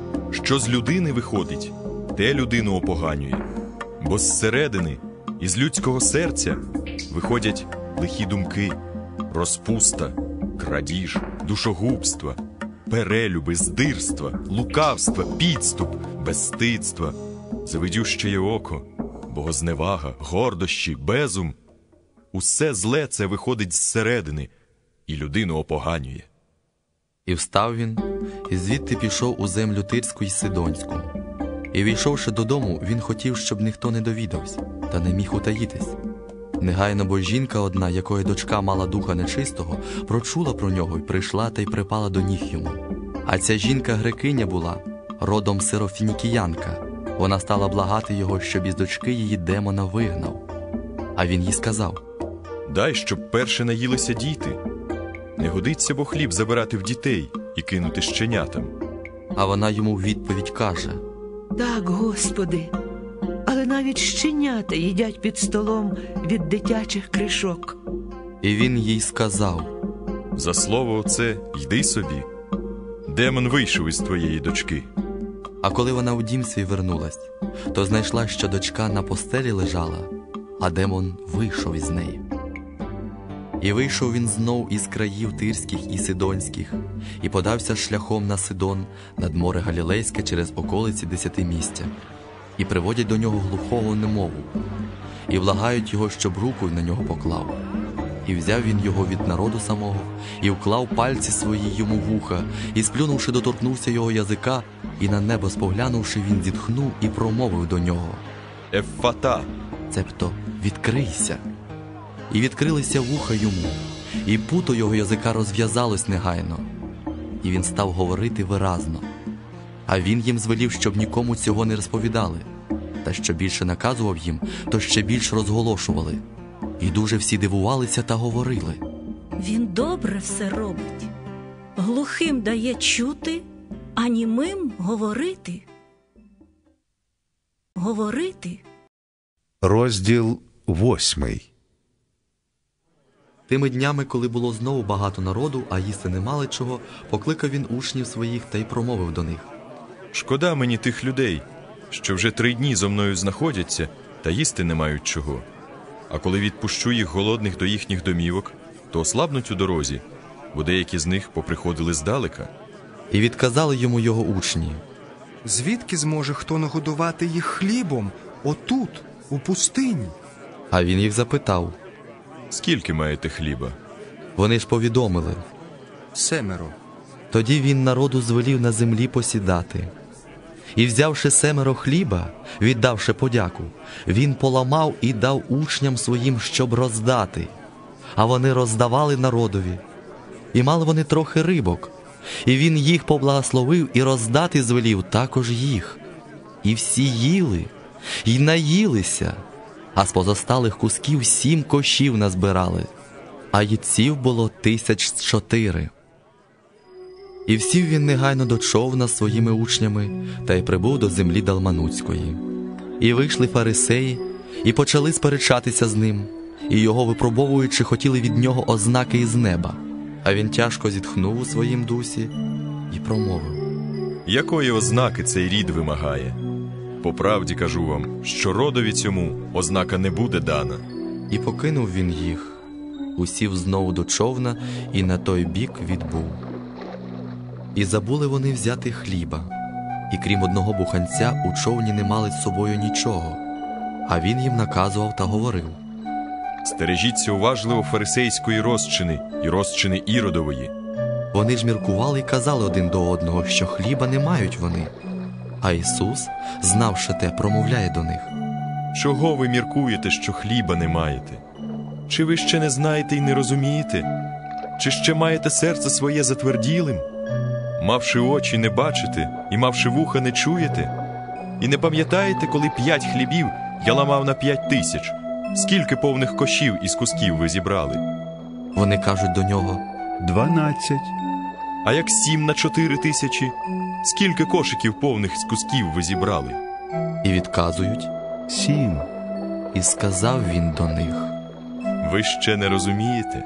що з людини виходить, те людину опоганює. Бо зсередини, із людського серця, виходять лихі думки, розпуста, крадіж, душогубства, перелюби, здирства, лукавства, підступ, безстидства, завидющеє око, богозневага, гордощі, безум. Усе зле це виходить зсередини і людину опоганює. І встав він, і звідти пішов у землю Тирську й Сидонську. І війшовши додому, він хотів, щоб ніхто не довідався, та не міг утаїтись. Негайно бо жінка одна, якої дочка мала духа нечистого, прочула про нього й прийшла та й припала до ніг йому. А ця жінка грекиня була, родом сирофінікіянка. Вона стала благати його, щоб із дочки її демона вигнав. А він їй сказав: дай, щоб перше наїлися діти. Не годиться бо хліб забирати в дітей і кинути щенятам. А вона йому в відповідь каже: так, Господи, але навіть щенята їдять під столом від дитячих кришок. І він їй сказав: за слово оце йди собі. Демон вийшов із твоєї дочки. А коли вона в дім свій вернулась, то знайшла, що дочка на постелі лежала, а демон вийшов із неї. І вийшов він знов із країв Тирських і Сидонських, і подався шляхом на Сидон, над море Галілейське через околиці Десятимістя. І приводять до нього глухого немову, і влагають його, щоб руку на нього поклав. І взяв він його від народу самого, і вклав пальці свої йому в вуха, і сплюнувши, доторкнувся його язика, і на небо споглянувши, він зітхнув і промовив до нього: Еффата, цебто відкрийся. І відкрилися вуха йому, і путо його язика розв'язалось негайно. І він став говорити виразно. А він їм звелів, щоб нікому цього не розповідали. Та що більше наказував їм, то ще більш розголошували. І дуже всі дивувалися та говорили: він добре все робить. Глухим дає чути, а німим говорити. Говорити. Розділ восьмий. Тими днями, коли було знову багато народу, а їсти не мали чого, покликав він учнів своїх та й промовив до них: шкода мені тих людей, що вже три дні зо мною знаходяться та їсти не мають чого. А коли відпущу їх голодних до їхніх домівок, то ослабнуть у дорозі, бо деякі з них поприходили здалека. І відказали йому його учні: звідки зможе хто нагодувати їх хлібом отут, у пустині? А він їх запитав: скільки маєте хліба? Вони ж повідомили: семеро. Тоді він народу звелів на землі посідати. І, взявши семеро хліба, віддавши подяку, він поламав і дав учням своїм, щоб роздати. А вони роздавали народові. І мали вони трохи рибок. І він їх поблагословив і роздати звелів також їх. І всі їли, і наїлися, а з позосталих кусків сім кошів назбирали, а їдців було тисяч чотири. І всів він негайно до човна з своїми учнями, та й прибув до землі Далманутської. І вийшли фарисеї, і почали сперечатися з ним, і його випробовуючи, хотіли від нього ознаки із неба. А він тяжко зітхнув у своїм дусі і промовив: якої ознаки цей рід вимагає? По правді кажу вам, що родові цьому ознака не буде дана. І покинув він їх, усів знову до човна і на той бік відбув. І забули вони взяти хліба, і крім одного буханця у човні не мали з собою нічого. А він їм наказував та говорив: стережіться уважливо фарисейської розчини і розчини Іродової. Вони ж міркували і казали один до одного, що хліба не мають вони. А Ісус, знавши те, промовляє до них: чого ви міркуєте, що хліба не маєте? Чи ви ще не знаєте і не розумієте? Чи ще маєте серце своє затверділим? Мавши очі, не бачите, і мавши вуха, не чуєте? І не пам'ятаєте, коли п'ять хлібів я ламав на п'ять тисяч? Скільки повних кошів із кусків ви зібрали? Вони кажуть до нього: дванадцять. А як сім на чотири тисячі? Скільки кошиків повних з кусків ви зібрали? І відказують: сім. І сказав він до них: ви ще не розумієте?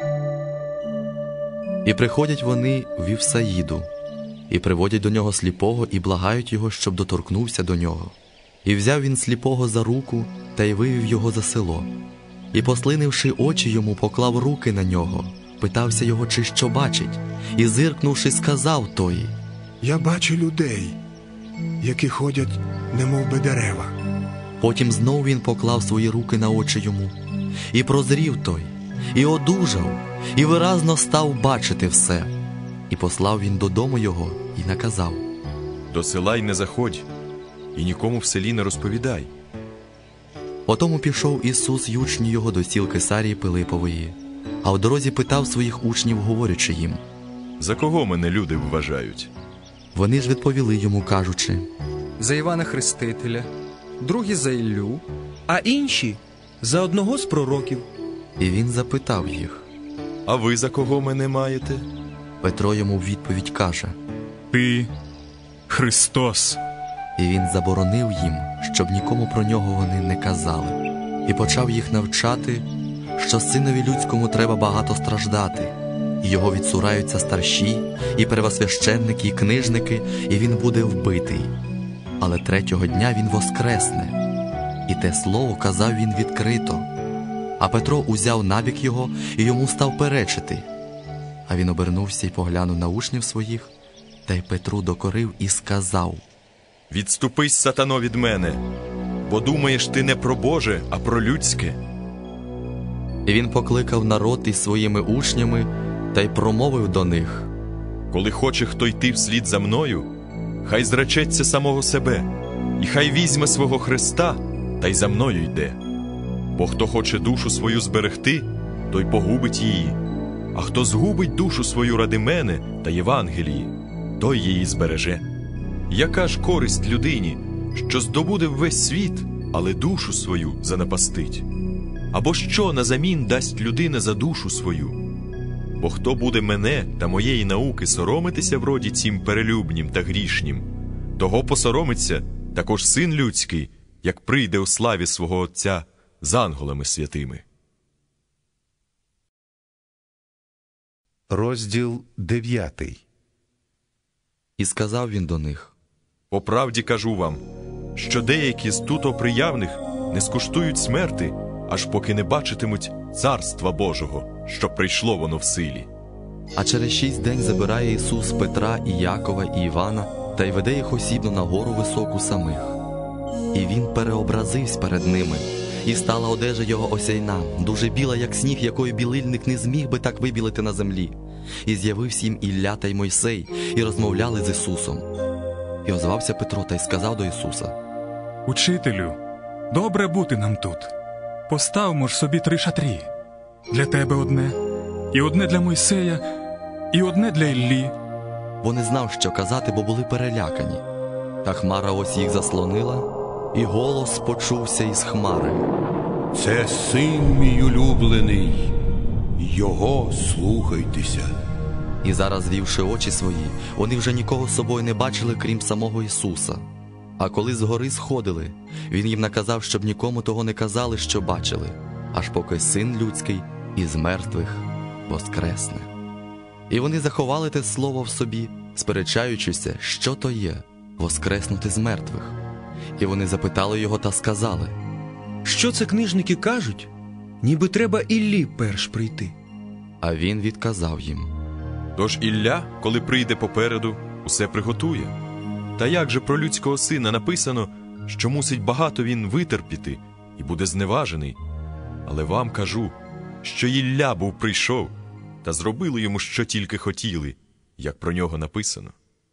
І приходять вони в Вівсаїду, і приводять до нього сліпого, і благають його, щоб доторкнувся до нього. І взяв він сліпого за руку, та й вивів його за село. І, послинивши очі йому, поклав руки на нього, питався його, чи що бачить, і, зиркнувши, сказав тої: я бачу людей, які ходять, немов би дерева. Потім знов він поклав свої руки на очі йому, і прозрів той, і одужав, і виразно став бачити все. І послав він додому його, і наказав: до села й не заходь, і нікому в селі не розповідай. Потому пішов Ісус й учні його до сіл Кесарії Пилипової, а в дорозі питав своїх учнів, говорячи їм: за кого мене люди вважають? Вони ж відповіли йому, кажучи: за Івана Хрестителя, другі за Іллю, а інші за одного з пророків. І він запитав їх: а ви за кого мене маєте? Петро йому в відповідь каже: ти Христос. І він заборонив їм, щоб нікому про нього вони не казали. І почав їх навчати, що синові людському треба багато страждати, і його відсураються старші, і первосвященники, і книжники, і він буде вбитий. Але третього дня він воскресне. І те слово казав він відкрито. А Петро узяв набік його, і йому став перечити. А він обернувся і поглянув на учнів своїх, та й Петру докорив і сказав: відступись, сатано, від мене, бо думаєш ти не про Боже, а про людське. І він покликав народ із своїми учнями, та й промовив до них: коли хоче хто йти вслід за мною, хай зречеться самого себе, і хай візьме свого Христа, та й за мною йде. Бо хто хоче душу свою зберегти, той погубить її, а хто згубить душу свою ради мене та Євангелії, той її збереже. Яка ж користь людині, що здобуде весь світ, але душу свою занапастить? Або що назамін дасть людина за душу свою? Бо хто буде мене та моєї науки соромитися в роді цім перелюбнім та грішнім, того посоромиться також Син Людський, як прийде у славі свого Отця з ангелами святими. Розділ дев'ятий. І сказав він до них: по правді кажу вам, що деякі з тут приявних не скуштують смерти, аж поки не бачитимуть Царства Божого, що прийшло воно в силі. А через шість день забирає Ісус Петра і Якова і Івана та й веде їх осібно на гору високу самих. І він переобразився перед ними, і стала одежа його осяйна, дуже біла, як сніг, якої білильник не зміг би так вибілити на землі. І з'явився їм Ілля та й Мойсей, і розмовляли з Ісусом. І озвався Петро та й сказав до Ісуса: «Учителю, добре бути нам тут. Поставмо ж собі три шатрі. Для тебе одне, і одне для Мойсея, і одне для Іллі». Бо не знав, що казати, бо були перелякані. Та хмара ось їх заслонила, і голос почувся із хмари: «Це син мій улюблений, його слухайтеся». І зараз, звівши очі свої, вони вже нікого з собою не бачили, крім самого Ісуса. А коли з гори сходили, Він їм наказав, щоб нікому того не казали, що бачили, аж поки Син людський із мертвих воскресне. І вони заховали те слово в собі, сперечаючися, що то є воскреснути з мертвих. І вони запитали його та сказали: «Що це книжники кажуть? Ніби треба Іллі перш прийти». А він відказав їм: «Тож Ілля, коли прийде попереду, усе приготує. Та як же про людського сина написано, що мусить багато він витерпіти і буде зневажений? Але вам кажу, що Ілля був прийшов, та зробили йому, що тільки хотіли, як про нього написано».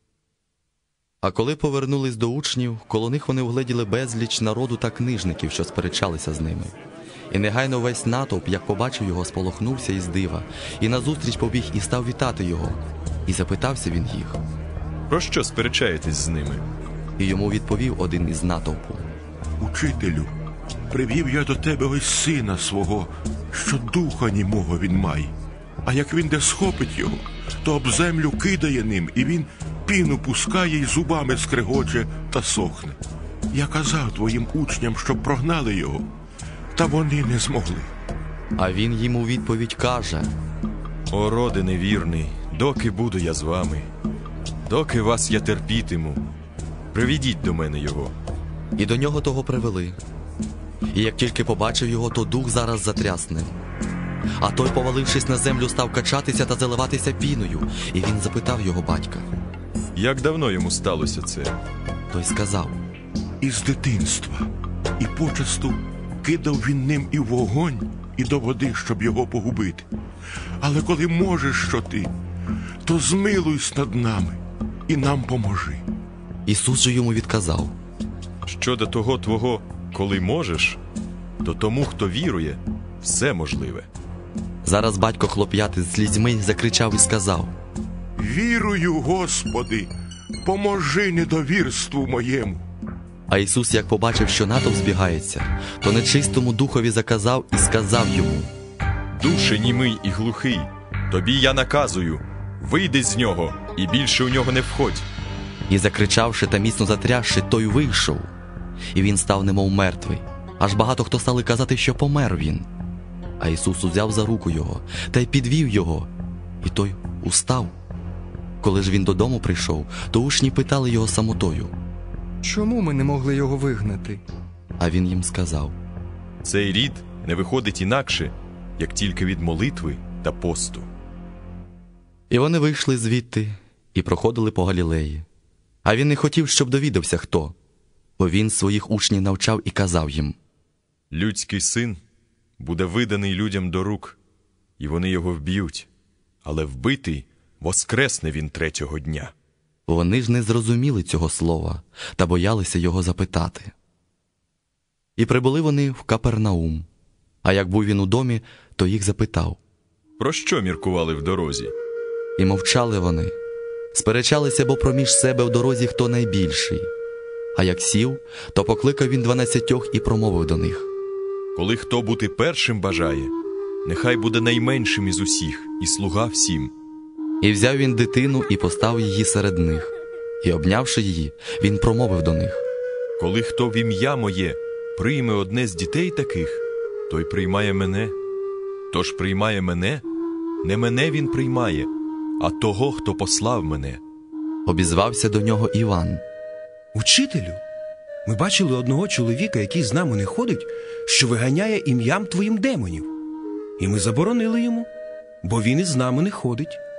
А коли повернулись до учнів, коло них вони вгледіли безліч народу та книжників, що сперечалися з ними. І негайно весь натовп, як побачив його, сполохнувся із дива, і назустріч побіг і став вітати його. І запитався він їх: «Про що сперечаєтесь з ними?» І йому відповів один із натовпу: «Учителю, привів я до тебе ось сина свого, що духа німого він має. А як він де схопить його, то об землю кидає ним, і він піну пускає й зубами скрегоче та сохне. Я казав твоїм учням, щоб прогнали його, та вони не змогли». А він їм у відповідь каже: «О, роде невірний, доки буду я з вами, доки вас я терпітиму, приведіть до мене його». І до нього того привели. І як тільки побачив його, то дух зараз затряс ним. А той, повалившись на землю, став качатися та заливатися піною. І він запитав його батька: «Як давно йому сталося це?» Той сказав: «Із дитинства. І почасту кидав він ним і в вогонь, і до води, щоб його погубити. Але коли можеш що ти, то змилуйся над нами і нам поможи». Ісус же йому відказав: «Щодо того твого, коли можеш, то тому, хто вірує, все можливе». Зараз батько хлоп'яти з слізьми закричав і сказав: «Вірую, Господи, поможи недовірству моєму». А Ісус, як побачив, що натовп збігається, то нечистому духові заказав і сказав йому: «Душе німий і глухий, тобі я наказую, вийди з нього і більше у нього не входь». І закричавши та міцно затрясши, той вийшов. І він став немов мертвий. Аж багато хто стали казати, що помер він. А Ісус узяв за руку його та й підвів його, і той устав. Коли ж він додому прийшов, то учні питали його самотою: «Чому ми не могли його вигнати?» А він їм сказав: «Цей рід не виходить інакше, як тільки від молитви та посту». І вони вийшли звідти і проходили по Галілеї. А він не хотів, щоб довідався хто, бо він своїх учнів навчав і казав їм: «Людський син буде виданий людям до рук, і вони його вб'ють, але вбитий воскресне він третього дня». Вони ж не зрозуміли цього слова та боялися його запитати. І прибули вони в Капернаум. А як був він у домі, то їх запитав: «Про що міркували в дорозі?» І мовчали вони. Сперечалися, бо проміж себе в дорозі хто найбільший. А як сів, то покликав він дванадцятьох і промовив до них: «Коли хто бути першим бажає, нехай буде найменшим із усіх і слуга всім». І взяв він дитину і поставив її серед них. І, обнявши її, він промовив до них: «Коли хто в ім'я моє прийме одне з дітей таких, той приймає мене. Тож приймає мене, не мене він приймає, а того, хто послав мене». Обізвався до нього Іван: «Учителю, ми бачили одного чоловіка, який з нами не ходить, що виганяє ім'ям твоїм демонів. І ми заборонили йому, бо він із нами не ходить».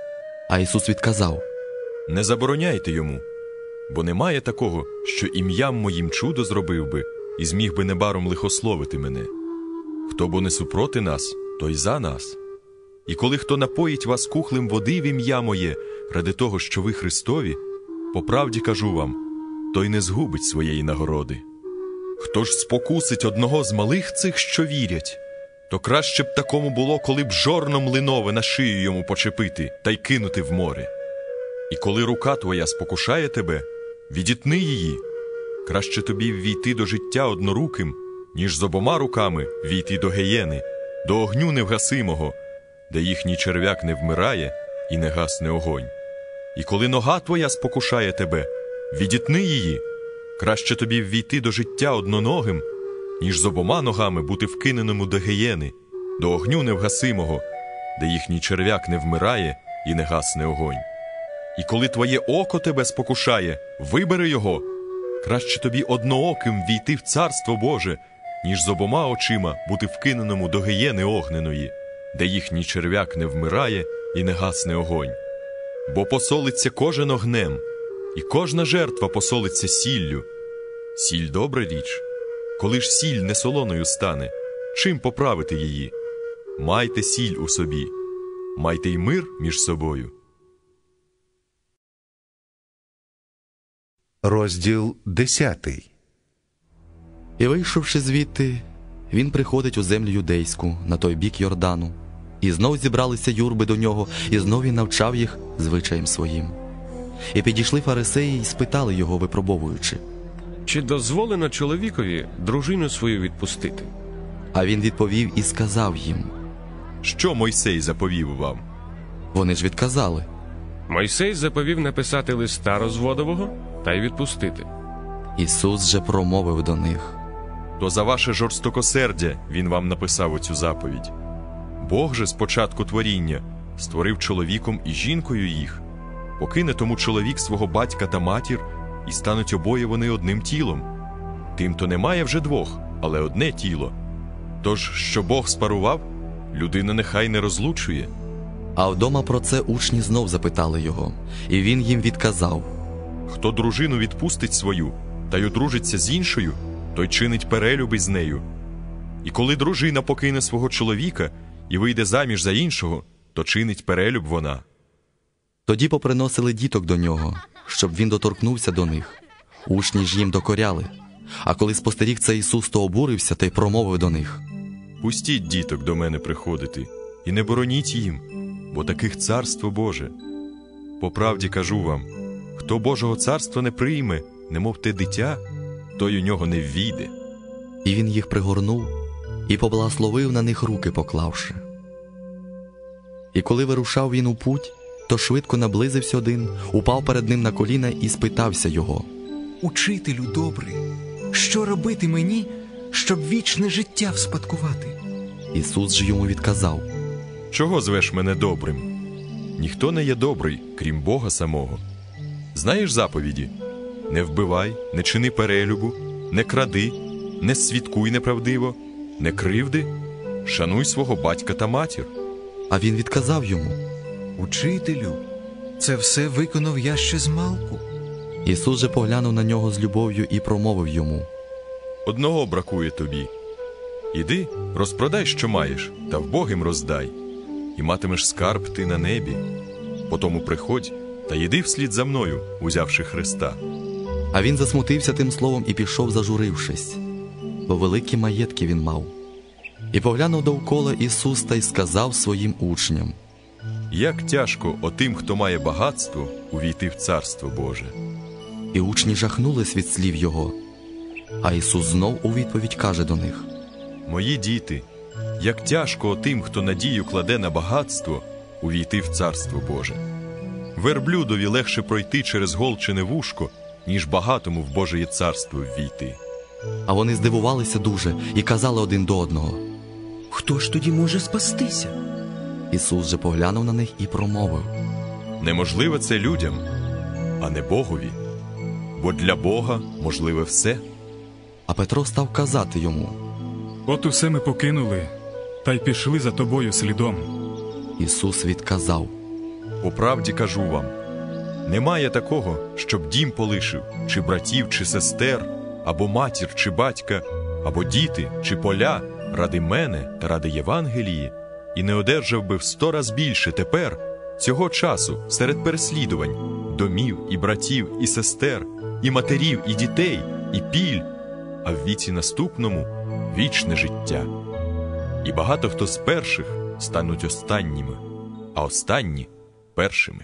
А Ісус відказав: Не забороняйте йому, бо немає такого, що ім'ям моїм чудо зробив би і зміг би небаром лихословити мене. Хто бо не супроти нас, той за нас. І коли хто напоїть вас кухлем води в ім'я моє, ради того, що ви Христові, по правді кажу вам, той не згубить своєї нагороди. Хто ж спокусить одного з малих цих, що вірять, то краще б такому було, коли б жорном линове на шию йому почепити та й кинути в море. І коли рука твоя спокушає тебе, відітни її. Краще тобі ввійти до життя одноруким, ніж з обома руками війти до геєни, до огню невгасимого, де їхній черв'як не вмирає і не гасне огонь. І коли нога твоя спокушає тебе, відітни її. Краще тобі ввійти до життя одноногим, ніж з обома ногами бути вкиненому до геєни, до огню невгасимого, де їхній черв'як не вмирає і не гасне огонь. І коли твоє око тебе спокушає, вибери його. Краще тобі однооким війти в Царство Боже, ніж з обома очима бути вкиненому до гієни огненої, де їхній черв'як не вмирає і не гасне огонь. Бо посолиться кожен огнем, і кожна жертва посолиться сіллю. Сіль – добра річ. Коли ж сіль не солоною стане, чим поправити її? Майте сіль у собі, майте й мир між собою. Розділ десятий. І вийшовши звідти, він приходить у землю юдейську, на той бік Йордану. І знов зібралися юрби до нього, і знов він навчав їх звичаєм своїм. І підійшли фарисеї і спитали його, випробовуючи: Чи дозволено чоловікові дружину свою відпустити? А він відповів і сказав їм: Що Мойсей заповів вам? Вони ж відказали: Мойсей заповів написати листа розводового та й відпустити. Ісус же промовив до них: То за ваше жорстокосердя він вам написав оцю заповідь. Бог же з початку творіння створив чоловіком і жінкою їх. Покине тому чоловік свого батька та матір, і стануть обоє вони одним тілом. Тим-то немає вже двох, але одне тіло. Тож, що Бог спарував, людина нехай не розлучує. А вдома про це учні знов запитали його, і він їм відказав: Хто дружину відпустить свою, та й одружиться з іншою, той чинить перелюб із нею. І коли дружина покине свого чоловіка і вийде заміж за іншого, то чинить перелюб вона. Тоді поприносили діток до нього, щоб він доторкнувся до них. Учні ж їм докоряли. А коли спостеріг це Ісус, то обурився та й промовив до них: Пустіть діток до мене приходити, і не бороніть їм, бо таких царство Боже. По правді кажу вам, хто Божого царства не прийме, немов те дитя, той у нього не ввійде. І він їх пригорнув і поблагословив на них руки поклавши. І коли вирушав він у путь, то швидко наблизився один, упав перед ним на коліна і спитався його: Учителю добрий, що робити мені, щоб вічне життя вспадкувати? Ісус ж йому відказав: Чого звеш мене добрим? Ніхто не є добрий, крім Бога самого. Знаєш заповіді? Не вбивай, не чини перелюбу, не кради, не свідкуй неправдиво, не кривди, шануй свого батька та матір. А він відказав йому: Учителю, це все виконав я ще змалку. Ісус же поглянув на нього з любов'ю і промовив йому: Одного бракує тобі. Іди, розпродай, що маєш, та вбогим роздай, і матимеш скарб ти на небі. Потому приходь та йди вслід за мною, узявши Христа. А він засмутився тим словом і пішов, зажурившись, бо великі маєтки він мав. І поглянув довкола Ісус та й сказав своїм учням: Як тяжко отим, хто має багатство, увійти в Царство Боже. І учні жахнулись від слів його. А Ісус знов у відповідь каже до них: Мої діти, як тяжко отим, хто надію кладе на багатство, увійти в Царство Боже. Верблюдові легше пройти через голчене вушко, ніж багатому в Божеє царство ввійти. А вони здивувалися дуже і казали один до одного: Хто ж тоді може спастися? Ісус же поглянув на них і промовив: Неможливе це людям, а не Богові, бо для Бога можливе все. А Петро став казати йому: От усе ми покинули, та й пішли за тобою слідом. Ісус відказав: По правді кажу вам, немає такого, щоб дім полишив, чи братів, чи сестер, або матір, чи батька, або діти, чи поля, ради мене та ради Євангелії, і не одержав би в сто раз більше тепер, цього часу, серед переслідувань, домів, і братів, і сестер, і матерів, і дітей, і піль, а в віці наступному – вічне життя. І багато хто з перших стануть останніми, а останні – першими.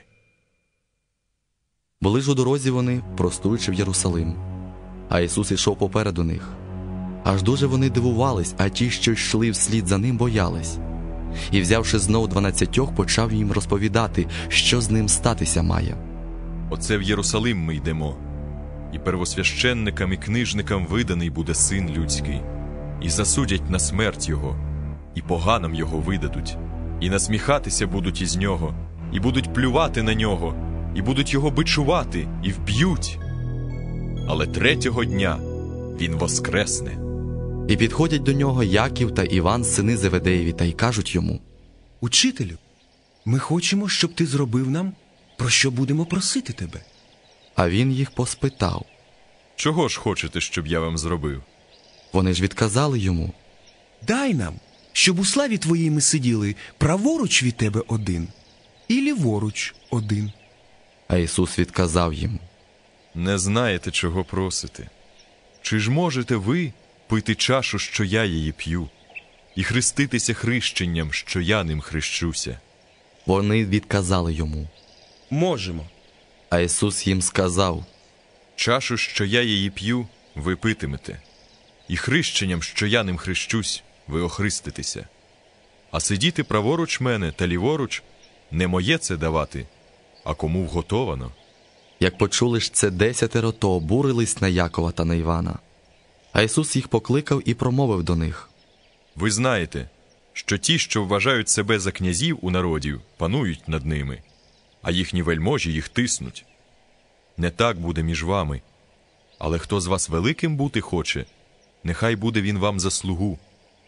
Були ж у дорозі вони, простуючи в Єрусалим, а Ісус ішов попереду них. Аж дуже вони дивувались, а ті, що йшли вслід за ним, боялись. І, взявши знов дванадцятьох, почав їм розповідати, що з ним статися має. Оце в Єрусалим ми йдемо, і первосвященникам і книжникам виданий буде Син Людський, і засудять на смерть Його, і поганам Його видадуть, і насміхатися будуть із Нього, і будуть плювати на Нього, і будуть Його бичувати, і вб'ють. Але третього дня Він воскресне. І підходять до нього Яків та Іван, сини Зеведеєві, та й кажуть йому: «Учителю, ми хочемо, щоб ти зробив нам, про що будемо просити тебе». А він їх поспитав: «Чого ж хочете, щоб я вам зробив?» Вони ж відказали йому: «Дай нам, щоб у славі твоїй ми сиділи праворуч від тебе один, і ліворуч один». А Ісус відказав їм: «Не знаєте, чого просите. Чи ж можете ви пити чашу, що я її п'ю, і хреститися хрещенням, що я ним хрещуся?» Вони відказали йому: «Можемо». А Ісус їм сказав: «Чашу, що я її п'ю, ви питимете, і хрещенням, що я ним хрещусь, ви охриститеся. А сидіти праворуч мене та ліворуч не моє це давати, а кому вготовано». Як почули ж це десятеро, то обурились на Якова та на Івана. А Ісус їх покликав і промовив до них: «Ви знаєте, що ті, що вважають себе за князів у народів, панують над ними, а їхні вельможі їх тиснуть. Не так буде між вами. Але хто з вас великим бути хоче, нехай буде він вам за слугу.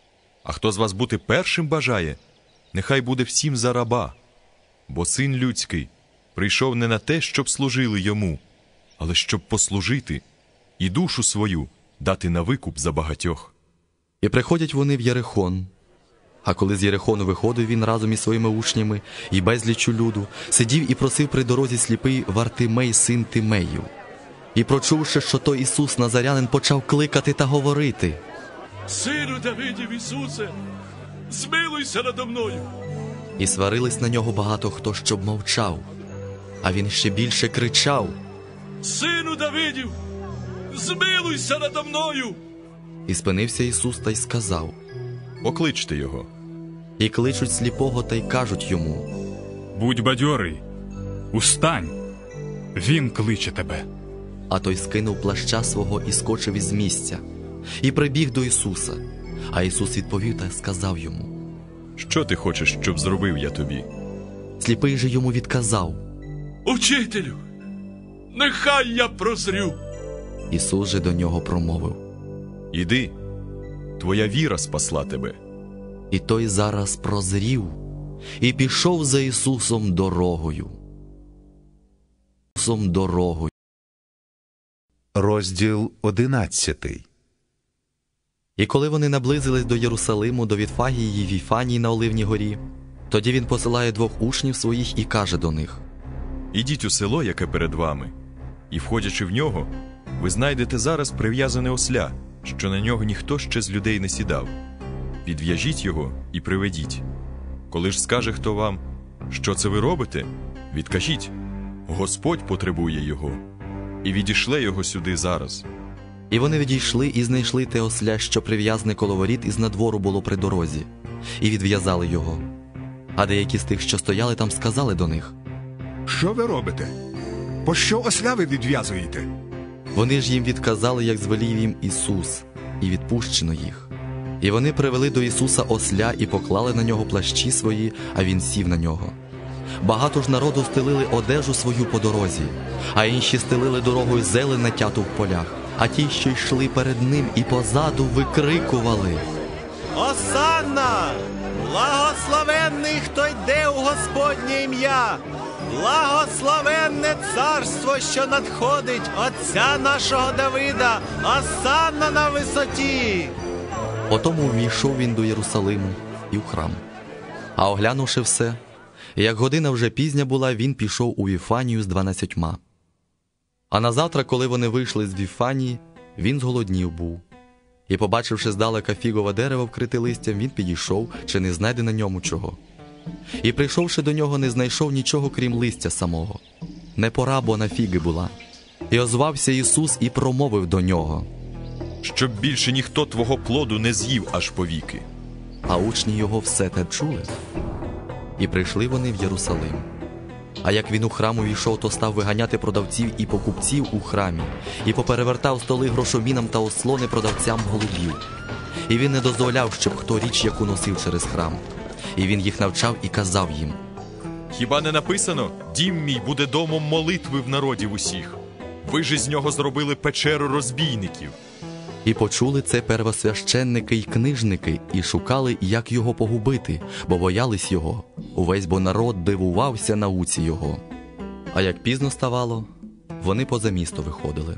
А хто з вас бути першим бажає, нехай буде всім за раба. Бо Син Людський прийшов не на те, щоб служили йому, але щоб послужити і душу свою дати на викуп за багатьох». І приходять вони в Єрихон. А коли з Єрихону виходив він разом із своїми учнями і безліччю люду, сидів і просив при дорозі сліпий Вартимей, син Тимеїв. І, прочувши, що то Ісус Назарянин, почав кликати та говорити: «Сину Давидів Ісусе, змилуйся надо мною!» І сварились на нього багато хто, щоб мовчав. А він ще більше кричав: «Сину Давидів, змилуйся надо мною!» І спинився Ісус та й сказав: «Покличте його». І кличуть сліпого та й кажуть йому: «Будь бадьорий, устань, він кличе тебе». А той скинув плаща свого і скочив із місця, і прибіг до Ісуса. А Ісус відповів та сказав йому: «Що ти хочеш, щоб зробив я тобі?» Сліпий же йому відказав: «Учителю, нехай я прозрю». Ісус же до нього промовив: «Іди, твоя віра спасла тебе». І той зараз прозрів і пішов за Ісусом дорогою. Ісусом дорогою. Розділ одинадцятий. І коли вони наблизились до Єрусалиму, до Вітфагії й Віфанії на Оливній горі, тоді він посилає двох учнів своїх і каже до них: «Ідіть у село, яке перед вами, і, входячи в нього, ви знайдете зараз прив'язане осля, що на нього ніхто ще з людей не сідав. Підв'яжіть його і приведіть. Коли ж скаже хто вам, що це ви робите, відкажіть: Господь потребує його, і відійшле його сюди зараз». І вони відійшли і знайшли те осля, що прив'язане коло воріт із надвору було при дорозі, і відв'язали його. А деякі з тих, що стояли там, сказали до них: «Що ви робите? Пощо осля ви відв'язуєте?» Вони ж їм відказали, як звелів їм Ісус, і відпущено їх. І вони привели до Ісуса осля і поклали на нього плащі свої, а він сів на нього. Багато ж народу стелили одежу свою по дорозі, а інші стелили дорогою зелень натяту в полях, а ті, що йшли перед ним і позаду, викрикували: «Осанна! Благословенний, хто йде у Господнє ім'я! Благословенне царство, що надходить Отця нашого Давида, осанна на висоті. Потому ввійшов він до Єрусалиму і в храм. А оглянувши все, як година вже пізня була, він пішов у Віфанію з дванадцятьма. А назавтра, коли вони вийшли з Віфанії, він зголоднів був. І, побачивши здалека фігове дерево вкрите листям, він підійшов, чи не знайде на ньому чого. І, прийшовши до нього, не знайшов нічого, крім листя самого. Не пора, бо на фіги була. І озвався Ісус і промовив до нього: «Щоб більше ніхто твого плоду не з'їв аж повіки». А учні його все те чули. І прийшли вони в Єрусалим. А як він у храм увійшов, то став виганяти продавців і покупців у храмі, і поперевертав столи грошовінам та ослони продавцям голубів. І він не дозволяв, щоб хто річ яку носив через храм. І він їх навчав і казав їм: «Хіба не написано, дім мій буде домом молитви в народів усіх? Ви ж із нього зробили печеру розбійників». І почули це первосвященники й книжники, і шукали, як його погубити, бо боялись його. Увесь бо народ дивувався науці його. А як пізно ставало, вони поза місто виходили.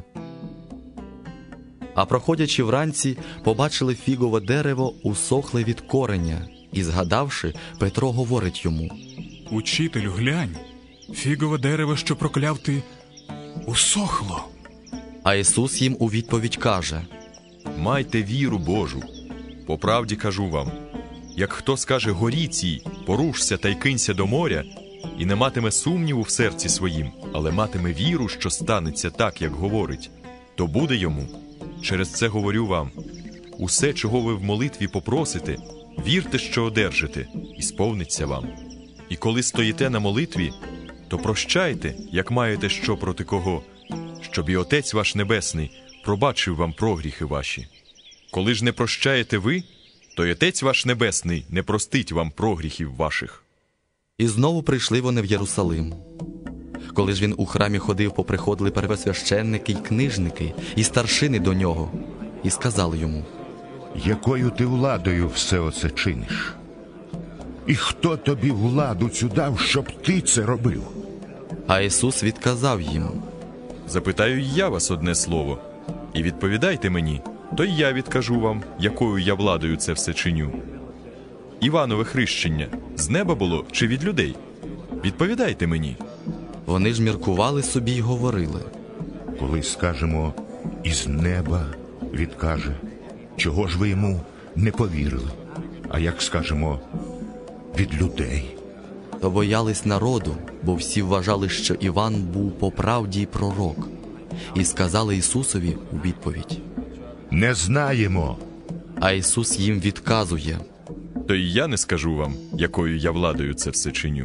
А проходячи вранці, побачили фігове дерево усохле від кореня, і, згадавши, Петро говорить йому: «Учителю, глянь, фігове дерево, що прокляв ти, усохло». А Ісус їм у відповідь каже: «Майте віру Божу. По правді кажу вам, як хто скаже горі цій, порушся та й кинься до моря, і не матиме сумніву в серці своїм, але матиме віру, що станеться так, як говорить, то буде йому. Через це говорю вам, усе, чого ви в молитві попросите, вірте, що одержите, і сповниться вам. І коли стоїте на молитві, то прощайте, як маєте що проти кого, щоб і Отець ваш Небесний пробачив вам прогріхи ваші. Коли ж не прощаєте ви, то й Отець ваш Небесний не простить вам прогріхів ваших». І знову прийшли вони в Єрусалим. Коли ж він у храмі ходив, поприходили первосвященники й книжники, і старшини до нього, і сказали йому: «Якою ти владою все оце чиниш? І хто тобі владу цю дав, щоб ти це робив?» А Ісус відказав їм: «Запитаю й я вас одне слово, і відповідайте мені, то й я відкажу вам, якою я владою це все чиню. Іванове хрещення з неба було чи від людей? Відповідайте мені». Вони ж міркували собі й говорили: «Коли скажемо «із неба», відкаже, чого ж ви йому не повірили? А як скажемо «від людей»?» То боялись народу, бо всі вважали, що Іван був по правді пророк. І сказали Ісусові у відповідь: «Не знаємо». А Ісус їм відказує: «То й я не скажу вам, якою я владою це все чиню».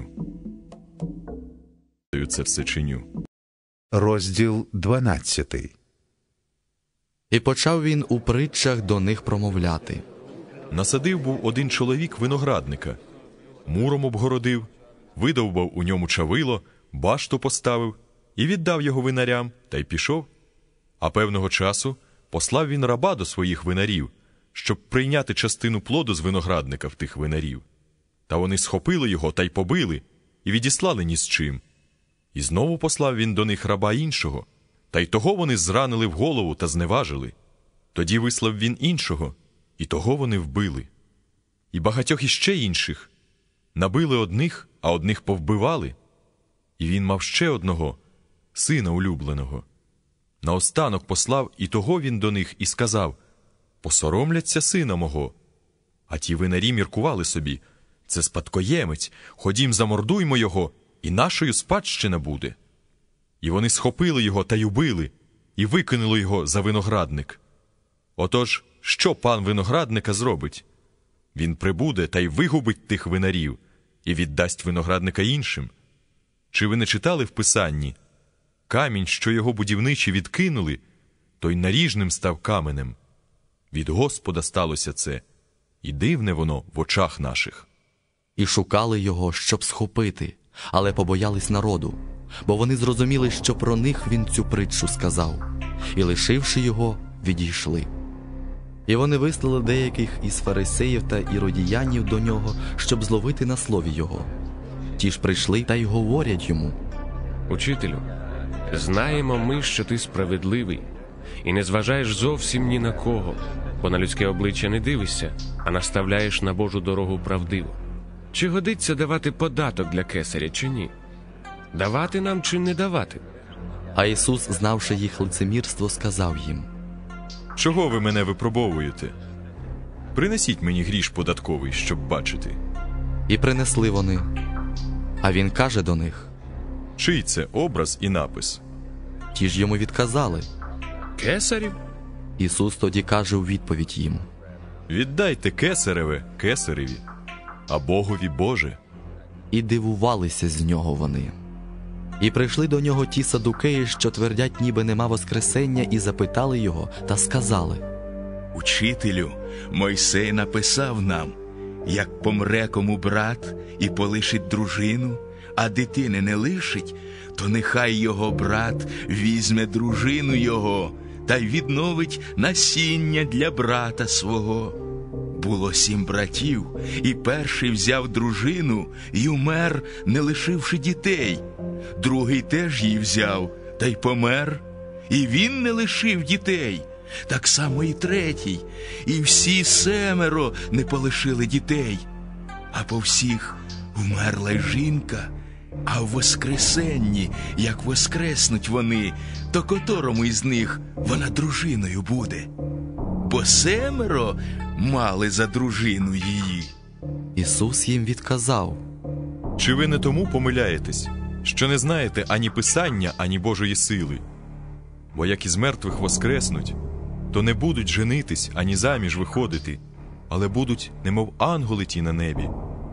Це все чиню. Розділ дванадцятий. І почав він у притчах до них промовляти: «Насадив був один чоловік виноградника, муром обгородив, видовбав у ньому чавило, башту поставив і віддав його винарям, та й пішов. А певного часу послав він раба до своїх винарів, щоб прийняти частину плоду з виноградника в тих винарів. Та вони схопили його та й побили, і відіслали ні з чим. І знову послав він до них раба іншого, та й того вони зранили в голову та зневажили. Тоді вислав він іншого, і того вони вбили. І багатьох іще інших. Набили одних, а одних повбивали. І він мав ще одного, сина улюбленого. Наостанок послав і того він до них і сказав: «Посоромляться сина мого». А ті винарі міркували собі: «Це спадкоємець, ходім замордуймо його, і нашою спадщина буде». І вони схопили його та й убили, і викинули його за виноградник. Отож, що пан виноградника зробить? Він прибуде та й вигубить тих винарів, і віддасть виноградника іншим. Чи ви не читали в Писанні? Камінь, що його будівничі відкинули, той наріжним став каменем. Від Господа сталося це, і дивне воно в очах наших». І шукали його, щоб схопити, але побоялись народу, бо вони зрозуміли, що про них він цю притчу сказав, і, лишивши його, відійшли. І вони вислали деяких із фарисеїв та іродіянів до нього, щоб зловити на слові його. Ті ж прийшли та й говорять йому: Учителю, знаємо ми, що ти справедливий, і не зважаєш зовсім ні на кого, бо на людське обличчя не дивишся, а наставляєш на Божу дорогу правдиво. Чи годиться давати податок для кесаря, чи ні? Давати нам чи не давати? А Ісус, знавши їх лицемірство, сказав їм: Чого ви мене випробовуєте? Принесіть мені гріш податковий, щоб бачити. І принесли вони. А він каже до них: Чий це образ і напис? Ті ж йому відказали: Кесарів? Ісус тоді каже у відповідь їм: Віддайте кесареве кесареві, а Богові Боже. І дивувалися з нього вони. І прийшли до нього ті садукеї, що твердять, ніби нема воскресення, і запитали його та сказали: Учителю, Мойсей написав нам, як помре кому брат і полишить дружину, а дитини не лишить, то нехай його брат візьме дружину його та й відновить насіння для брата свого. Було сім братів, і перший взяв дружину й умер, не лишивши дітей. Другий теж її взяв, та й помер, і він не лишив дітей. Так само і третій, і всі семеро не полишили дітей. А по всіх вмерла й жінка, а в воскресенні, як воскреснуть вони, то котрому із них вона дружиною буде? Бо семеро мали за дружину її. Ісус їм відказав: Чи ви не тому помиляєтесь, що не знаєте ані Писання, ані Божої сили? Бо як із мертвих воскреснуть, то не будуть женитись, ані заміж виходити, але будуть, немов ангели ті на небі.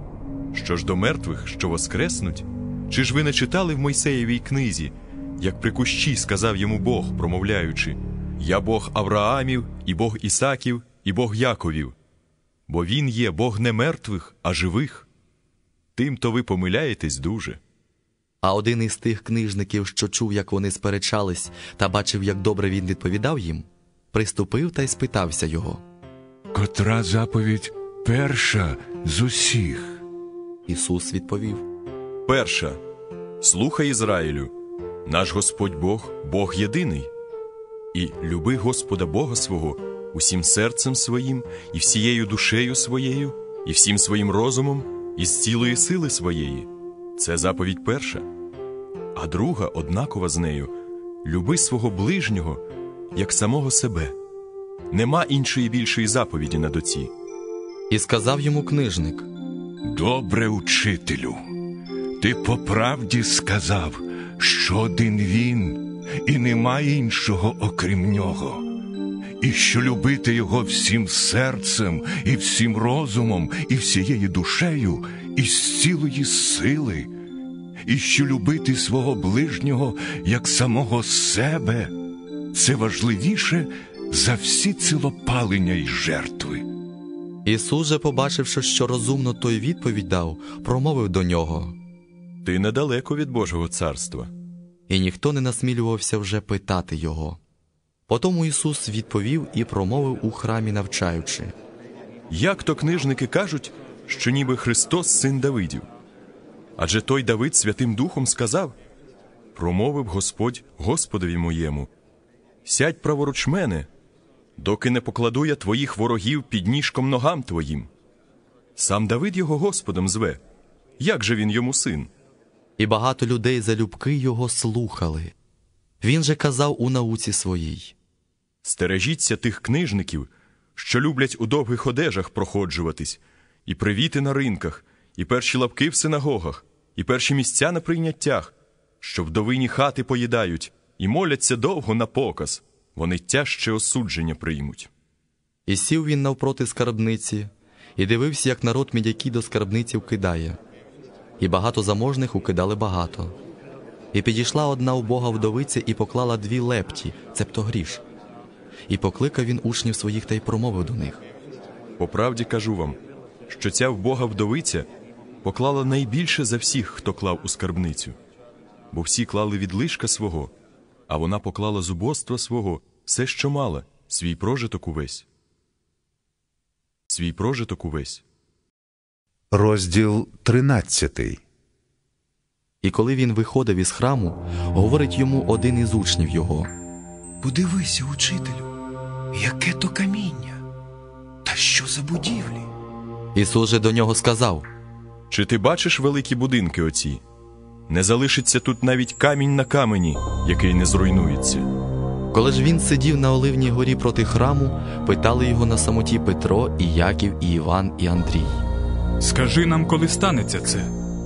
Що ж до мертвих, що воскреснуть, чи ж ви не читали в Мойсеєвій книзі, як при кущі сказав йому Бог, промовляючи: «Я Бог Авраамів, і Бог Ісаків, і Бог Яковів». Бо Він є Бог не мертвих, а живих. Тим-то ви помиляєтесь дуже. А один із тих книжників, що чув, як вони сперечались, та бачив, як добре він відповідав їм, приступив та й спитався його: Котра заповідь перша з усіх? Ісус відповів: Перша. Слухай, Ізраїлю, наш Господь Бог, Бог єдиний. І люби Господа Бога свого усім серцем своїм, і всією душею своєю, і всім своїм розумом, і з цілої сили своєї. Це заповідь перша. А друга, однакова з нею: люби свого ближнього, як самого себе. Нема іншої більшої заповіді над оці. І сказав йому книжник: Добре, учителю, ти по правді сказав, що один він, і немає іншого окрім нього, і що любити його всім серцем, і всім розумом, і всією душею, і з цілої сили, і що любити свого ближнього як самого себе – це важливіше за всі цілопалення й жертви. Ісус же, побачивши, що розумно той відповідь дав, промовив до нього: Ти недалеко від Божого царства. І ніхто не насмілювався вже питати його. Потому Ісус відповів і промовив у храмі, навчаючи: Як то книжники кажуть, що ніби Христос син Давидів? Адже той Давид Святим Духом сказав: Промовив Господь Господові моєму: Сядь праворуч мене, доки не покладу я твоїх ворогів під ніжком ногам твоїм. Сам Давид його Господом зве. Як же він йому син? І багато людей залюбки його слухали. Він же казав у науці своїй: Стережіться тих книжників, що люблять у довгих одежах проходжуватись, і привіти на ринках, і перші лавки в синагогах, і перші місця на прийняттях, що вдовині хати поїдають, і моляться довго на показ. Вони тяжче осудження приймуть. І сів він навпроти скарбниці, і дивився, як народ мідяки до скарбниці вкидає. І багато заможних укидали багато. І підійшла одна убога вдовиця і поклала дві лепті, цебто гріш. І покликав він учнів своїх та й промовив до них: По правді кажу вам, що ця вбога вдовиця поклала найбільше за всіх, хто клав у скарбницю. Бо всі клали від лишка свого, а вона поклала з убоства свого все, що мала, свій прожиток увесь. Свій прожиток увесь. Розділ тринадцятий. І коли він виходив із храму, говорить йому один із учнів його: «Подивися, учителю, яке то каміння, та що за будівлі?» Ісус же до нього сказав: «Чи ти бачиш великі будинки оці? Не залишиться тут навіть камінь на камені, який не зруйнується». Коли ж він сидів на Оливній горі проти храму, питали його на самоті Петро, і Яків, і Іван, і Андрій: «Скажи нам, коли станеться це?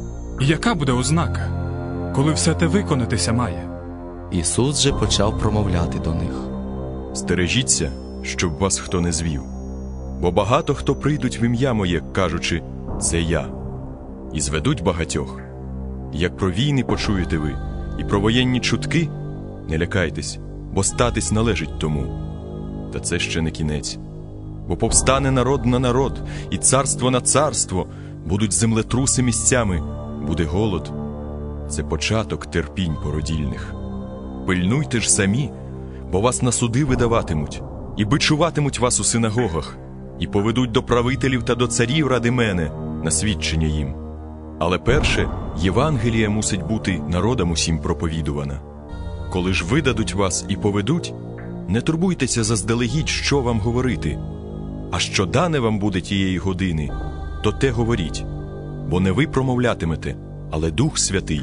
І яка буде ознака, коли все те виконатися має?» Ісус же почав промовляти до них: «Стережіться, щоб вас хто не звів. Бо багато хто прийдуть в ім'я моє, кажучи: це я, і зведуть багатьох. Як про війни почуєте ви, і про воєнні чутки, не лякайтесь, бо статись належить тому. Та це ще не кінець. Бо повстане народ на народ, і царство на царство, будуть землетруси місцями, буде голод. Це початок терпінь породільних. Пильнуйте ж самі, бо вас на суди видаватимуть, і бичуватимуть вас у синагогах, і поведуть до правителів та до царів ради мене, на свідчення їм. Але перше, Євангелія мусить бути народам усім проповідувана. Коли ж видадуть вас і поведуть, не турбуйтеся заздалегідь, що вам говорити. А що дане вам буде тієї години, то те говоріть. Бо не ви промовлятимете, але Дух Святий.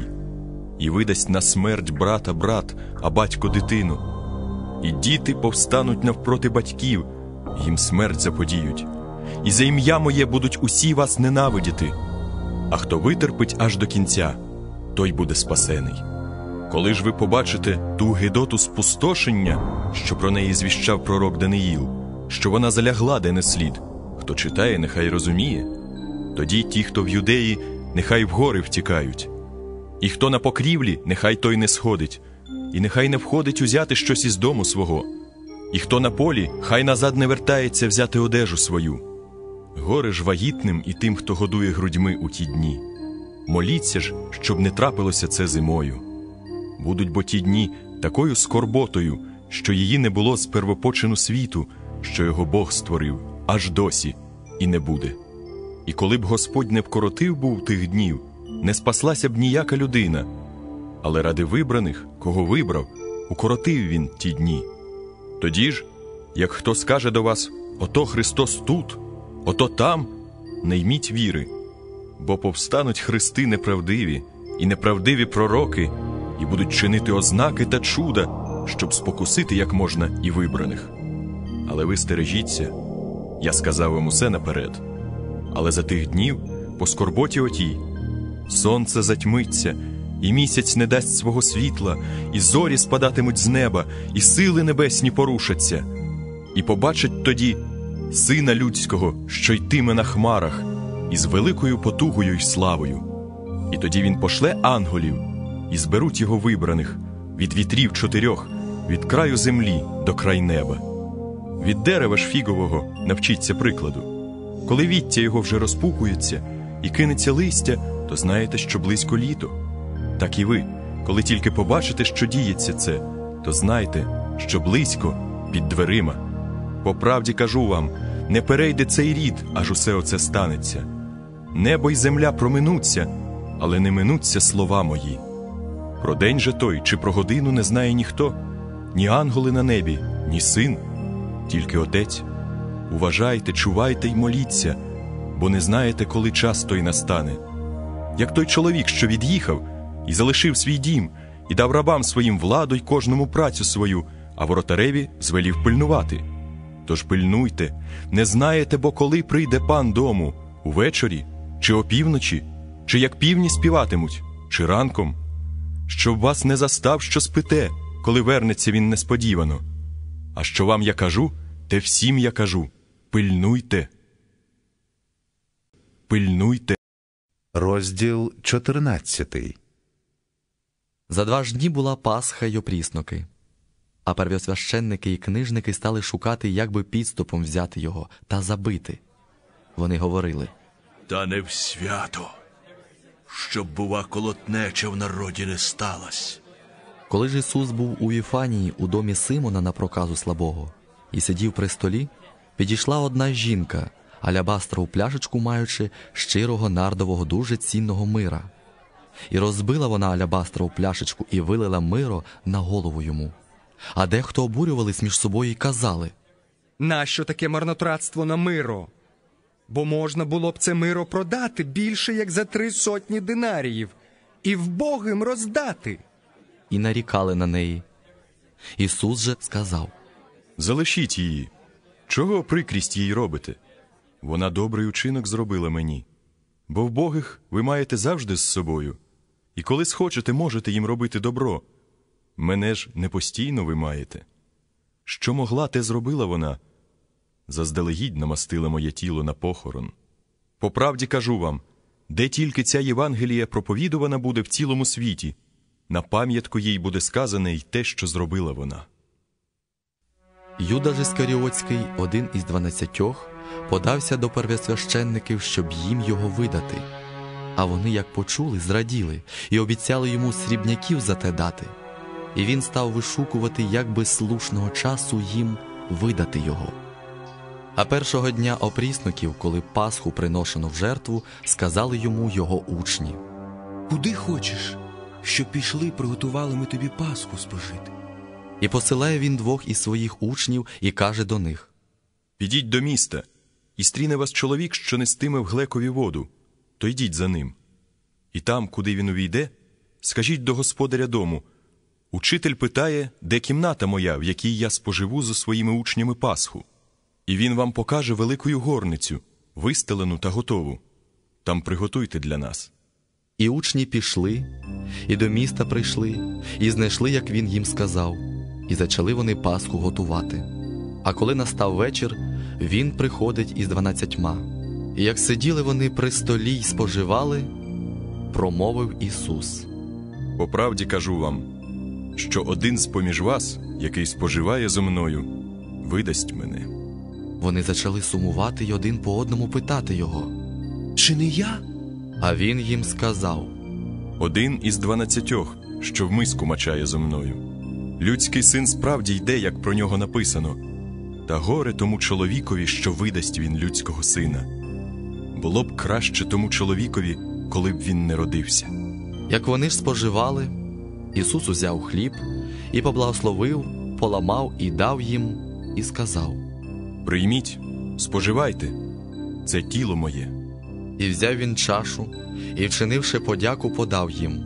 І видасть на смерть брата брат, а батько дитину. І діти повстануть навпроти батьків, їм смерть заподіють. І за ім'я моє будуть усі вас ненавидіти. А хто витерпить аж до кінця, той буде спасений. Коли ж ви побачите ту гидоту спустошення, що про неї звіщав пророк Даниїл, що вона залягла де не слід, хто читає, нехай розуміє, тоді ті, хто в Юдеї, нехай в гори втікають. І хто на покрівлі, нехай той не сходить, і нехай не входить узяти щось із дому свого. І хто на полі, хай назад не вертається взяти одежу свою. Горе ж вагітним і тим, хто годує грудьми у ті дні. Моліться ж, щоб не трапилося це зимою. Будуть бо ті дні такою скорботою, що її не було з первопочину світу, що його Бог створив, аж досі, і не буде. І коли б Господь не вкоротив був тих днів, не спаслася б ніяка людина. Але ради вибраних, кого вибрав, укоротив він ті дні. Тоді ж, як хто скаже до вас: ото Христос тут, ото там, не йміть віри, бо повстануть христи неправдиві, і неправдиві пророки, і будуть чинити ознаки та чуда, щоб спокусити як можна і вибраних. Але ви стережіться, я сказав вам усе наперед. Але за тих днів, по скорботі отій, сонце затьмиться, і місяць не дасть свого світла, і зорі спадатимуть з неба, і сили небесні порушаться. І побачать тоді Сина Людського, що йтиме на хмарах, із великою потугою й славою. І тоді він пошле ангелів, і зберуть його вибраних, від вітрів чотирьох, від краю землі до край неба. Від дерева ж фігового навчіться прикладу. Коли віття його вже розпухується і кинеться листя, то знаєте, що близько літо. Так і ви, коли тільки побачите, що діється це, то знайте, що близько під дверима. По правді кажу вам, не перейде цей рід, аж усе оце станеться. Небо й земля проминуться, але не минуться слова мої. Про день же той чи про годину не знає ніхто, ні ангели на небі, ні син, тільки Отець. Уважайте, чувайте й моліться, бо не знаєте, коли час той настане. Як той чоловік, що від'їхав і залишив свій дім, і дав рабам своїм владу й кожному працю свою, а воротареві звелів пильнувати. Тож пильнуйте, не знаєте, бо коли прийде пан дому, увечері, чи опівночі, чи як півні співатимуть, чи ранком, щоб вас не застав, що спите, коли вернеться він несподівано. А що вам я кажу, те всім я кажу: пильнуйте. Пильнуйте. Розділ чотирнадцятий. За два ж дні була Пасха й опрісноки. А первосвященники і книжники стали шукати, як би підступом взяти його та забити. Вони говорили: та не в свято, щоб, бува, колотнеча в народі не сталась. Коли ж Ісус був у Віфанії у домі Симона на проказу слабого і сидів при столі, підійшла одна жінка, алябастрову пляшечку маючи щирого нардового дуже цінного мира, І розбила вона алябастрову пляшечку і вилила миро на голову йому. А дехто обурювались між собою і казали: нащо таке марнотратство на миро? Бо можна було б це миро продати більше, як за три сотні динаріїв, і вбогим роздати. І нарікали на неї. Ісус же сказав: залишіть її. Чого прикрість їй робите? Вона добрий учинок зробила мені. Бо вбогих ви маєте завжди з собою, і коли схочете, можете їм робити добро. Мене ж не постійно ви маєте. Що могла, те зробила вона. Заздалегідь намастила моє тіло на похорон. По правді кажу вам, де тільки ця Євангелія проповідувана буде в цілому світі, на пам'ятку їй буде сказане й те, що зробила вона. Юда ж Іскаріотський, один із дванадцятьох, подався до первосвященників, щоб їм його видати. А вони, як почули, зраділи і обіцяли йому срібняків за те дати. І він став вишукувати, як би слушного часу їм видати його. А першого дня опрісноків, коли Пасху приношено в жертву, сказали йому його учні: куди хочеш, щоб пішли, приготували ми тобі Пасху спожити. І посилає він двох із своїх учнів і каже до них: підіть до міста, і стріне вас чоловік, що нестиме в глекові воду, то йдіть за ним. І там, куди він увійде, скажіть до господаря дому: учитель питає, де кімната моя, в якій я споживу зо своїми учнями Пасху. І він вам покаже великою горницю, вистелену та готову. Там приготуйте для нас. І учні пішли, і до міста прийшли, і знайшли, як він їм сказав, і зачали вони Пасху готувати. А коли настав вечір, він приходить із дванадцятьма. І як сиділи вони при столі й споживали, промовив Ісус: по правді кажу вам, що один з-поміж вас, який споживає зо мною, видасть мене. Вони зачали сумувати й один по одному питати його: чи не я? А він їм сказав: один із дванадцятьох, що в миску мачає зо мною. Людський син справді йде, як про нього написано, та горе тому чоловікові, що видасть він людського сина. Було б краще тому чоловікові, коли б він не родився. Як вони ж споживали, Ісус узяв хліб і поблагословив, поламав і дав їм, і сказав: прийміть, споживайте, це тіло моє. І взяв він чашу, і, вчинивши подяку, подав їм.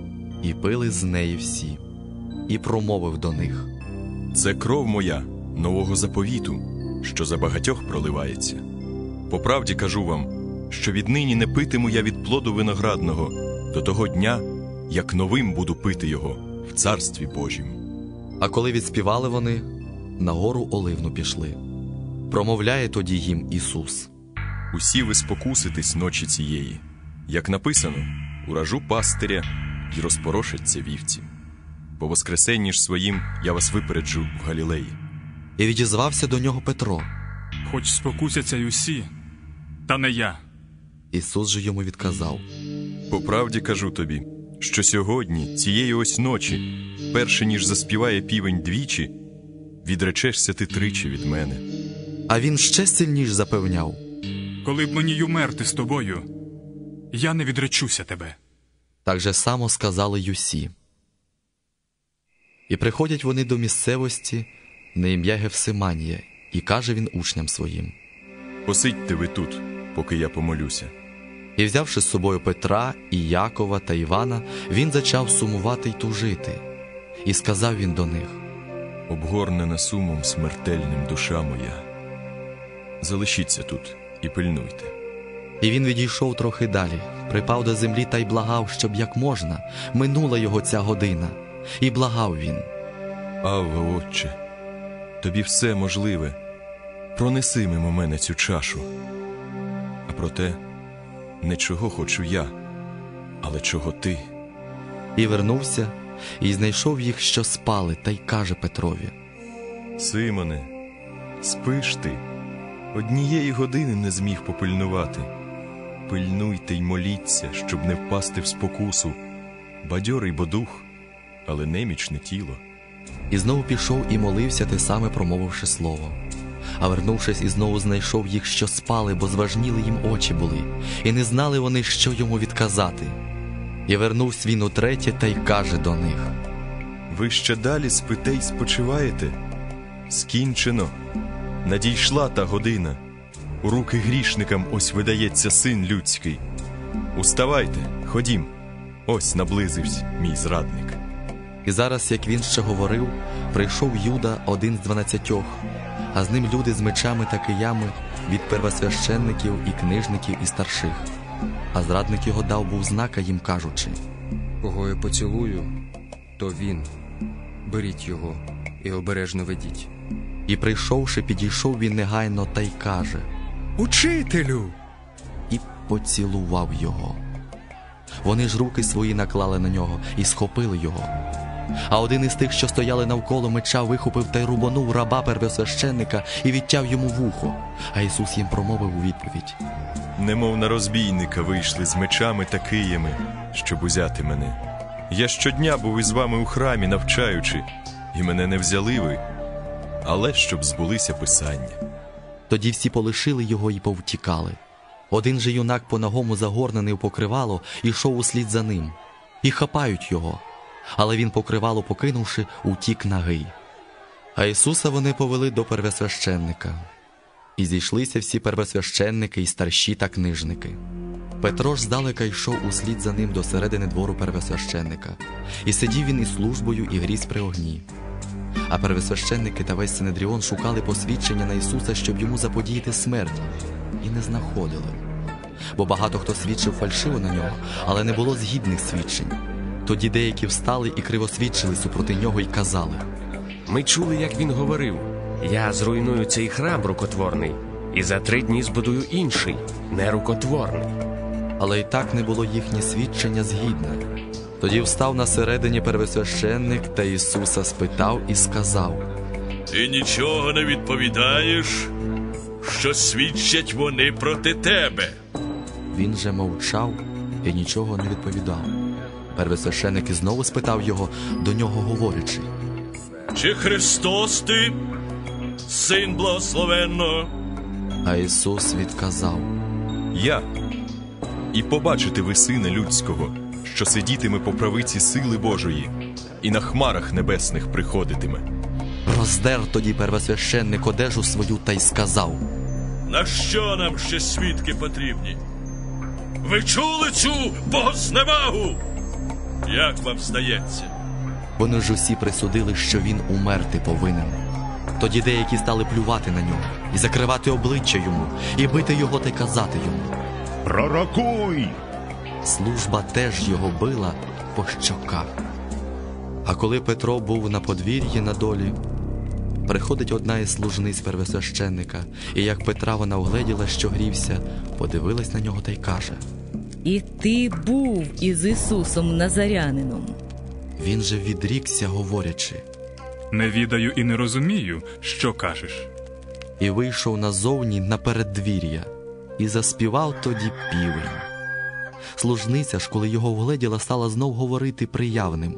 І пили з неї всі. І промовив до них: це кров моя, нового заповіту, що за багатьох проливається. По правді кажу вам, що віднині не питиму я від плоду виноградного до того дня, як новим буду пити його в Царстві Божім. А коли відспівали вони, на гору Оливну пішли. Промовляє тоді їм Ісус: усі ви спокуситесь ночі цієї. Як написано, уражу пастиря й розпорошаться вівці. По воскресенні ж своїм я вас випереджу в Галілеї. І відізвався до нього Петро: хоч спокусяться й усі, та не я. Ісус же йому відказав: по правді кажу тобі, що сьогодні, цієї ось ночі, перше ніж заспіває півень двічі, відречешся ти тричі від мене. А він ще сильніш запевняв: коли б мені й умерти з тобою, я не відречуся тебе. Так же само сказали й усі. І приходять вони до місцевості на ім'я Гефсиманія, і каже він учням своїм: посидьте ви тут, поки я помолюся. І взявши з собою Петра, і Якова та Івана, він зачав сумувати й тужити. І сказав він до них: обгорнена сумом смертельним душа моя. Залишіться тут і пильнуйте. І він відійшов трохи далі, припав до землі та й благав, щоб як можна, минула його ця година. І благав він: Авва, Отче, тобі все можливе, пронеси мимо мене цю чашу. А проте, не чого хочу я, але чого ти. І вернувся, і знайшов їх, що спали, та й каже Петрові: Симоне, спиш ти? Однієї години не зміг попильнувати. Пильнуйте й моліться, щоб не впасти в спокусу. Бадьорий бо дух, але немічне тіло. І знову пішов і молився, те саме промовивши слово. А вернувшись, і знову знайшов їх, що спали, бо зважніли їм очі були, і не знали вони, що йому відказати. І вернувся він утретє та й каже до них: Ви ще далі спите й спочиваєте? Скінчено. Надійшла та година. У руки грішникам ось видається Син людський. Уставайте, ходім. Ось наблизився мій зрадник. І зараз, як він ще говорив, прийшов Юда, один з дванадцятьох, а з ним люди з мечами та киями від первосвященників і книжників і старших. А зрадник його дав був знака їм, кажучи: Кого я поцілую, то він. Беріть його і обережно ведіть. І прийшовши, підійшов він негайно та й каже: Учителю! І поцілував його. Вони ж руки свої наклали на нього і схопили його. А один із тих, що стояли навколо меча, вихопив та й рубанув раба первосвященника і відтяв йому вухо. А Ісус їм промовив у відповідь: Немов на розбійника вийшли з мечами та киями, щоб узяти мене. Я щодня був із вами у храмі, навчаючи, і мене не взяли ви, але щоб збулися писання. Тоді всі полишили його і повтікали. Один же юнак по-нагому загорнений у покривало ішов услід за ним. І хапають його, але він, покривало покинувши, утік нагий. А Ісуса вони повели до первосвященника. І зійшлися всі первосвященники і старші та книжники. Петро ж здалека йшов услід за ним до середини двору первосвященника. І сидів він із службою і гріз при огні. А первосвященники та весь Синедріон шукали посвідчення на Ісуса, щоб йому заподіяти смерть, і не знаходили. Бо багато хто свідчив фальшиво на нього, але не було згідних свідчень. Тоді деякі встали і кривосвідчили супроти нього і казали: Ми чули, як він говорив: Я зруйную цей храм рукотворний, і за три дні збудую інший, нерукотворний. Але й так не було їхнє свідчення згідне. Тоді встав на середині первосвященник та Ісуса спитав і сказав: Ти нічого не відповідаєш, що свідчать вони проти тебе? Він же мовчав і нічого не відповідав. Первосвященник і знову спитав його, до нього говорячи: Чи Христос ти, Син благословенного? А Ісус відказав: Я. І побачите ви Сина людського, що сидітиме по правиці сили Божої, і на хмарах небесних приходитиме. Роздер тоді первосвященник одежу свою та й сказав: На що нам ще свідки потрібні? Ви чули цю богозневагу? Як вам здається? Вони ж усі присудили, що він умерти повинен. Тоді деякі стали плювати на нього, і закривати обличчя йому, і бити його та й казати йому: Пророкуй! Служба теж його била по щоках. А коли Петро був на подвір'ї на долі, приходить одна із служниць первосвященника, і як Петра вона вгледіла, що грівся, подивилась на нього та й каже: І ти був із Ісусом Назарянином. Він же відрікся, говорячи: Не відаю і не розумію, що кажеш. І вийшов назовні на переддвір'я, і заспівав тоді півень. Служниця ж, коли його вгледіла, стала знов говорити приявним: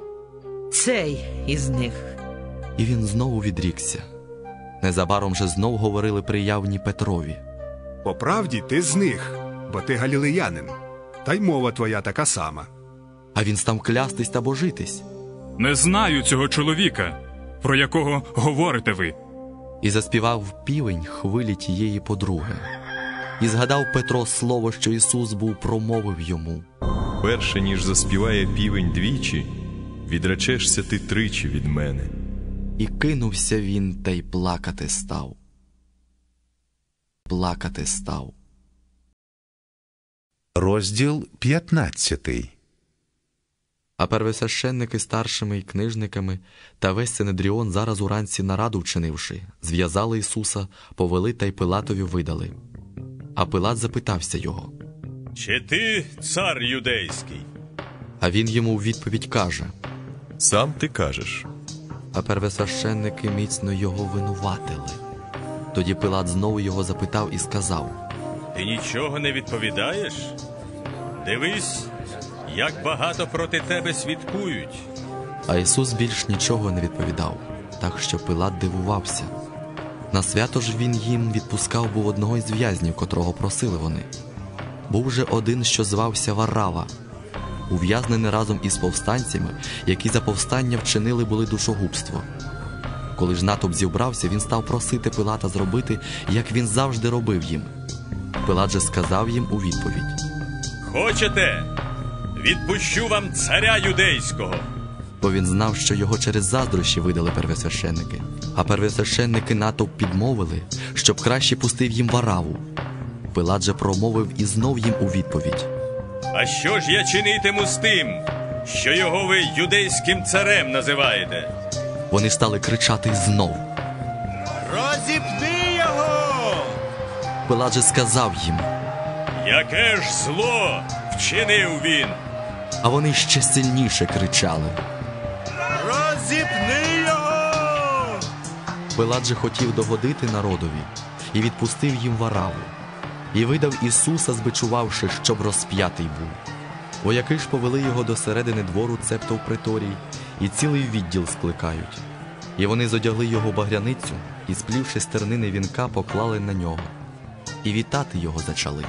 Цей із них. І він знову відрікся. Незабаром же знов говорили приявні Петрові: По правді ти з них, бо ти галілеянин, та й мова твоя така сама. А він став клястись та божитись: Не знаю цього чоловіка, про якого говорите ви. І заспівав півень хвилі тієї подруги. І згадав Петро слово, що Ісус був промовив йому: Перше, ніж заспіває півень двічі, відречешся ти тричі від мене. І кинувся він та й плакати став. Плакати став. Розділ п'ятнадцятий. А первосвященники старшими й книжниками та весь Синедріон зараз уранці нараду вчинивши, зв'язали Ісуса, повели та й Пилатові видали. А Пилат запитався його: Чи ти цар юдейський? А він йому у відповідь каже: Сам ти кажеш. А первосвященники міцно його винуватили. Тоді Пилат знову його запитав і сказав: Ти нічого не відповідаєш? Дивись, як багато проти тебе свідкують. А Ісус більш нічого не відповідав, так що Пилат дивувався. На свято ж він їм відпускав був одного із в'язнів, котрого просили вони. Був же один, що звався Варава. ув'язнений разом із повстанцями, які за повстання вчинили були душогубство. Коли ж натовп зібрався, він став просити Пилата зробити, як він завжди робив їм. Пилат же сказав їм у відповідь: «Хочете? Відпущу вам царя юдейського». Бо він знав, що його через заздрощі видали первосвященники. А первосвященники натовп підмовили, щоб краще пустив їм Вараву. Пилат же промовив і знов їм у відповідь: «А що ж я чинитиму з тим, що його ви юдейським царем називаєте?» Вони стали кричати знов: «Розіпни його!» Пилат же сказав їм: «Яке ж зло вчинив він?» А вони ще сильніше кричали: «Розіпни його!» Пилат же хотів догодити народові і відпустив їм Вараву, і видав Ісуса, збичувавши, щоб розп'ятий був. Вояки ж повели його до середини двору, цебто в приторій, і цілий відділ скликають. І вони зодягли його багряницю, і, сплівши з тернини вінка, поклали на нього. І вітати його зачали: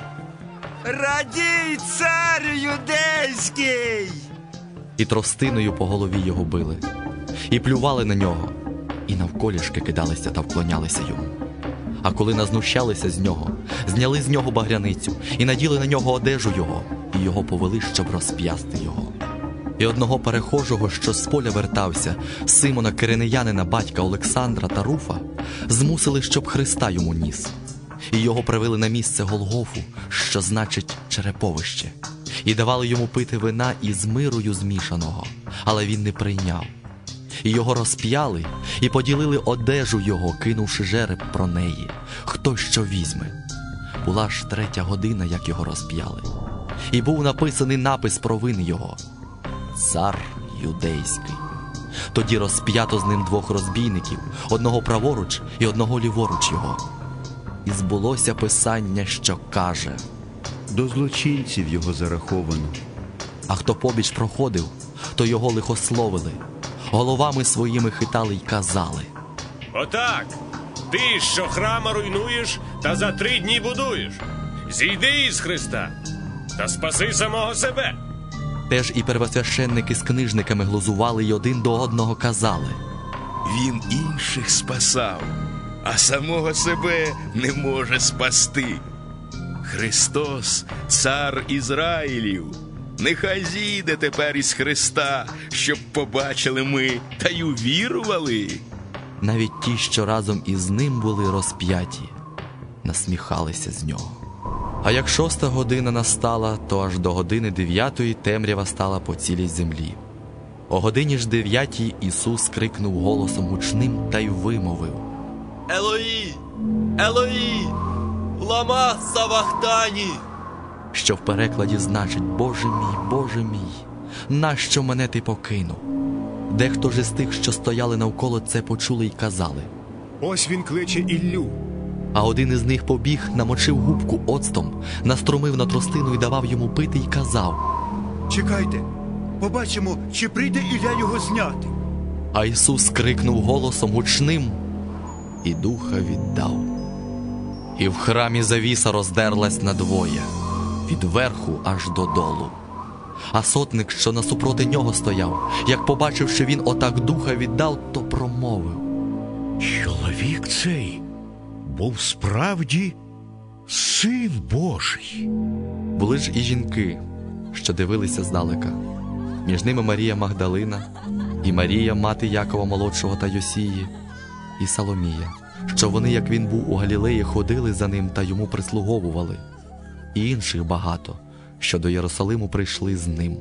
«Радій, царю юдейський!» І тростиною по голові його били, і плювали на нього, і навколішки кидалися та вклонялися йому. А коли назнущалися з нього, зняли з нього багряницю і наділи на нього одежу його, і його повели, щоб розп'ясти його. І одного перехожого, що з поля вертався, Симона Киринеянина, батька Олександра та Руфа, змусили, щоб Христа йому ніс. І його привели на місце Голгофу, що значить череповище, і давали йому пити вина із мирою змішаного, але він не прийняв. І його розп'яли, і поділили одежу його, кинувши жереб про неї, хто що візьме. Була ж третя година, як його розп'яли. І був написаний напис про вини його: «Цар юдейський». Тоді розп'ято з ним двох розбійників, одного праворуч і одного ліворуч його. І збулося писання, що каже: «До злочинців його зараховано». А хто побіч проходив, то його лихословили, головами своїми хитали й казали: «Отак, ти, що храма руйнуєш та за три дні будуєш, зійди із Христа та спаси самого себе». Теж і первосвященники з книжниками глузували й один до одного казали: «Він інших спасав, а самого себе не може спасти. Христос, цар Ізраїлів, нехай зійде тепер із Христа, щоб побачили ми та й увірували». Навіть ті, що разом із ним були розп'яті, насміхалися з нього. А як шоста година настала, то аж до години дев'ятої темрява стала по цілій землі. О годині ж дев'ятій Ісус крикнув голосом гучним та й вимовив: «Елої! Елої! Лама савахтані!» Що в перекладі значить: «Боже мій, Боже мій, нащо мене ти покинув?» Дехто ж із тих, що стояли навколо, це почули й казали: «Ось він кличе Іллю». А один із них побіг, намочив губку оцтом, наструмив на тростину і давав йому пити й казав: «Чекайте, побачимо, чи прийде Ілля його зняти». А Ісус крикнув голосом гучним і духа віддав. І в храмі завіса роздерлась надвоє, від верху аж додолу. А сотник, що насупроти нього стояв, як побачив, що він отак духа віддав, то промовив: «Чоловік цей був справді Син Божий». Були ж і жінки, що дивилися здалека. Між ними Марія Магдалина, і Марія, мати Якова молодшого та Йосії, і Соломія, що вони, як він був у Галілеї, ходили за ним та йому прислуговували, і інших багато, що до Єрусалиму прийшли з ним.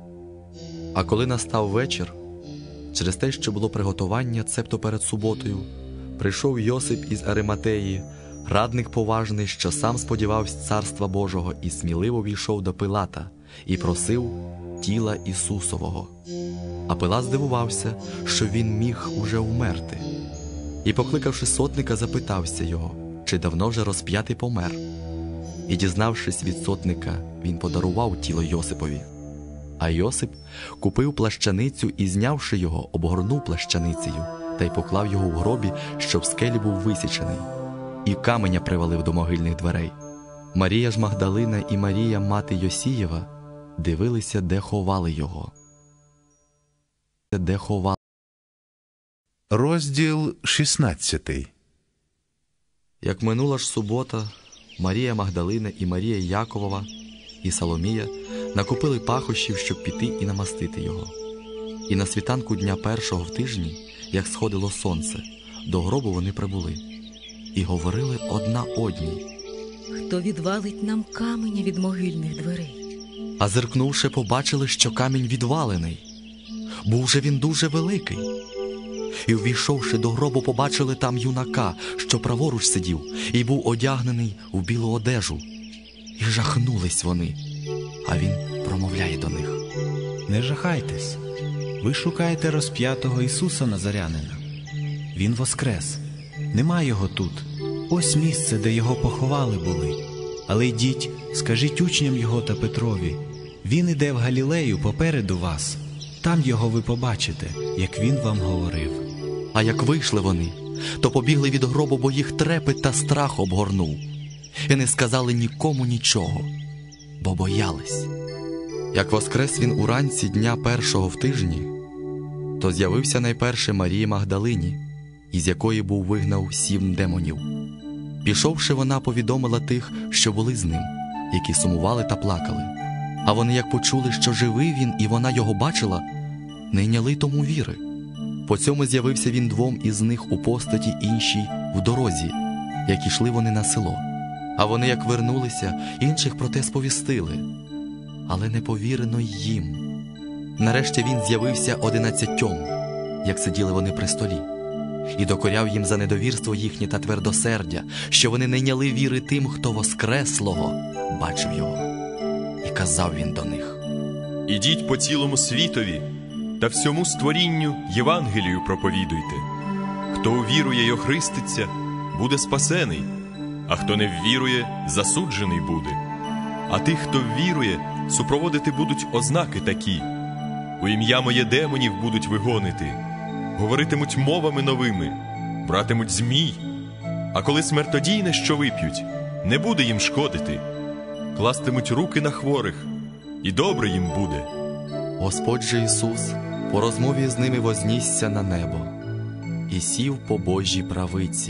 А коли настав вечір, через те, що було приготування, цебто перед суботою, прийшов Йосип із Ариматеї, радник поважний, що сам сподівався Царства Божого, і сміливо війшов до Пилата і просив тіла Ісусового. А Пилат здивувався, що він міг уже вмерти. І, покликавши сотника, запитався його, чи давно вже розп'ятий помер. І, дізнавшись від сотника, він подарував тіло Йосипові. А Йосип купив плащаницю і, знявши його, обгорнув плащаницею та й поклав його в гробі, що в скелі був висічений, і каменя привалив до могильних дверей. Марія ж Магдалина і Марія, мати Йосієва, дивилися, де ховали його. Де ховали. Розділ шістнадцятий. Як минула ж субота, Марія Магдалина і Марія Яковова і Соломія накупили пахощів, щоб піти і намастити його. І на світанку дня першого в тижні, як сходило сонце, до гробу вони прибули. І говорили одна одній: Хто відвалить нам каменя від могильних дверей? А зиркнувши, побачили, що камінь відвалений. Був же він дуже великий. І, увійшовши до гробу, побачили там юнака, що праворуч сидів, і був одягнений у білу одежу. І жахнулись вони. А він промовляє до них: Не жахайтесь. Ви шукаєте розп'ятого Ісуса Назарянина. Він воскрес. Нема його тут. Ось місце, де його поховали були. Але йдіть, скажіть учням його та Петрові: він іде в Галілею попереду вас. Там його ви побачите, як він вам говорив. А як вийшли вони, то побігли від гробу, бо їх трепет та страх обгорнув. І не сказали нікому нічого, бо боялись. Як воскрес він уранці дня першого в тижні, то з'явився найперше Марії Магдалині, із якої був вигнав сім демонів. Пішовши, вона повідомила тих, що були з ним, які сумували та плакали. А вони, як почули, що живий він і вона його бачила, не йняли тому віри. По цьому з'явився він двом із них у постаті іншій в дорозі, як ішли вони на село. А вони, як вернулися, інших про те сповістили, але не повірено й їм. Нарешті він з'явився одинадцятьом, як сиділи вони при столі, і докоряв їм за недовірство їхнє та твердосердя, що вони не йняли віри тим, хто воскреслого бачив його. І казав він до них: Ідіть по цілому світові та всьому створінню Євангелію проповідуйте. Хто увірує й охреститься, буде спасений, а хто не ввірує, засуджений буде. А тих, хто ввірує, супроводити будуть ознаки такі: у ім'я моє демонів будуть вигонити, говоритимуть мовами новими, братимуть змій, а коли смертодійне, що вип'ють, не буде їм шкодити, кластимуть руки на хворих, і добре їм буде. Господь же Ісус по розмові з ними вознісся на небо і сів по Божій правиці.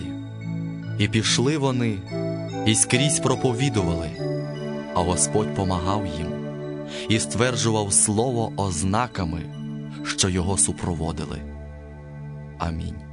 І пішли вони, і скрізь проповідували, а Господь помагав їм і стверджував слово ознаками, що його супроводили. Амінь.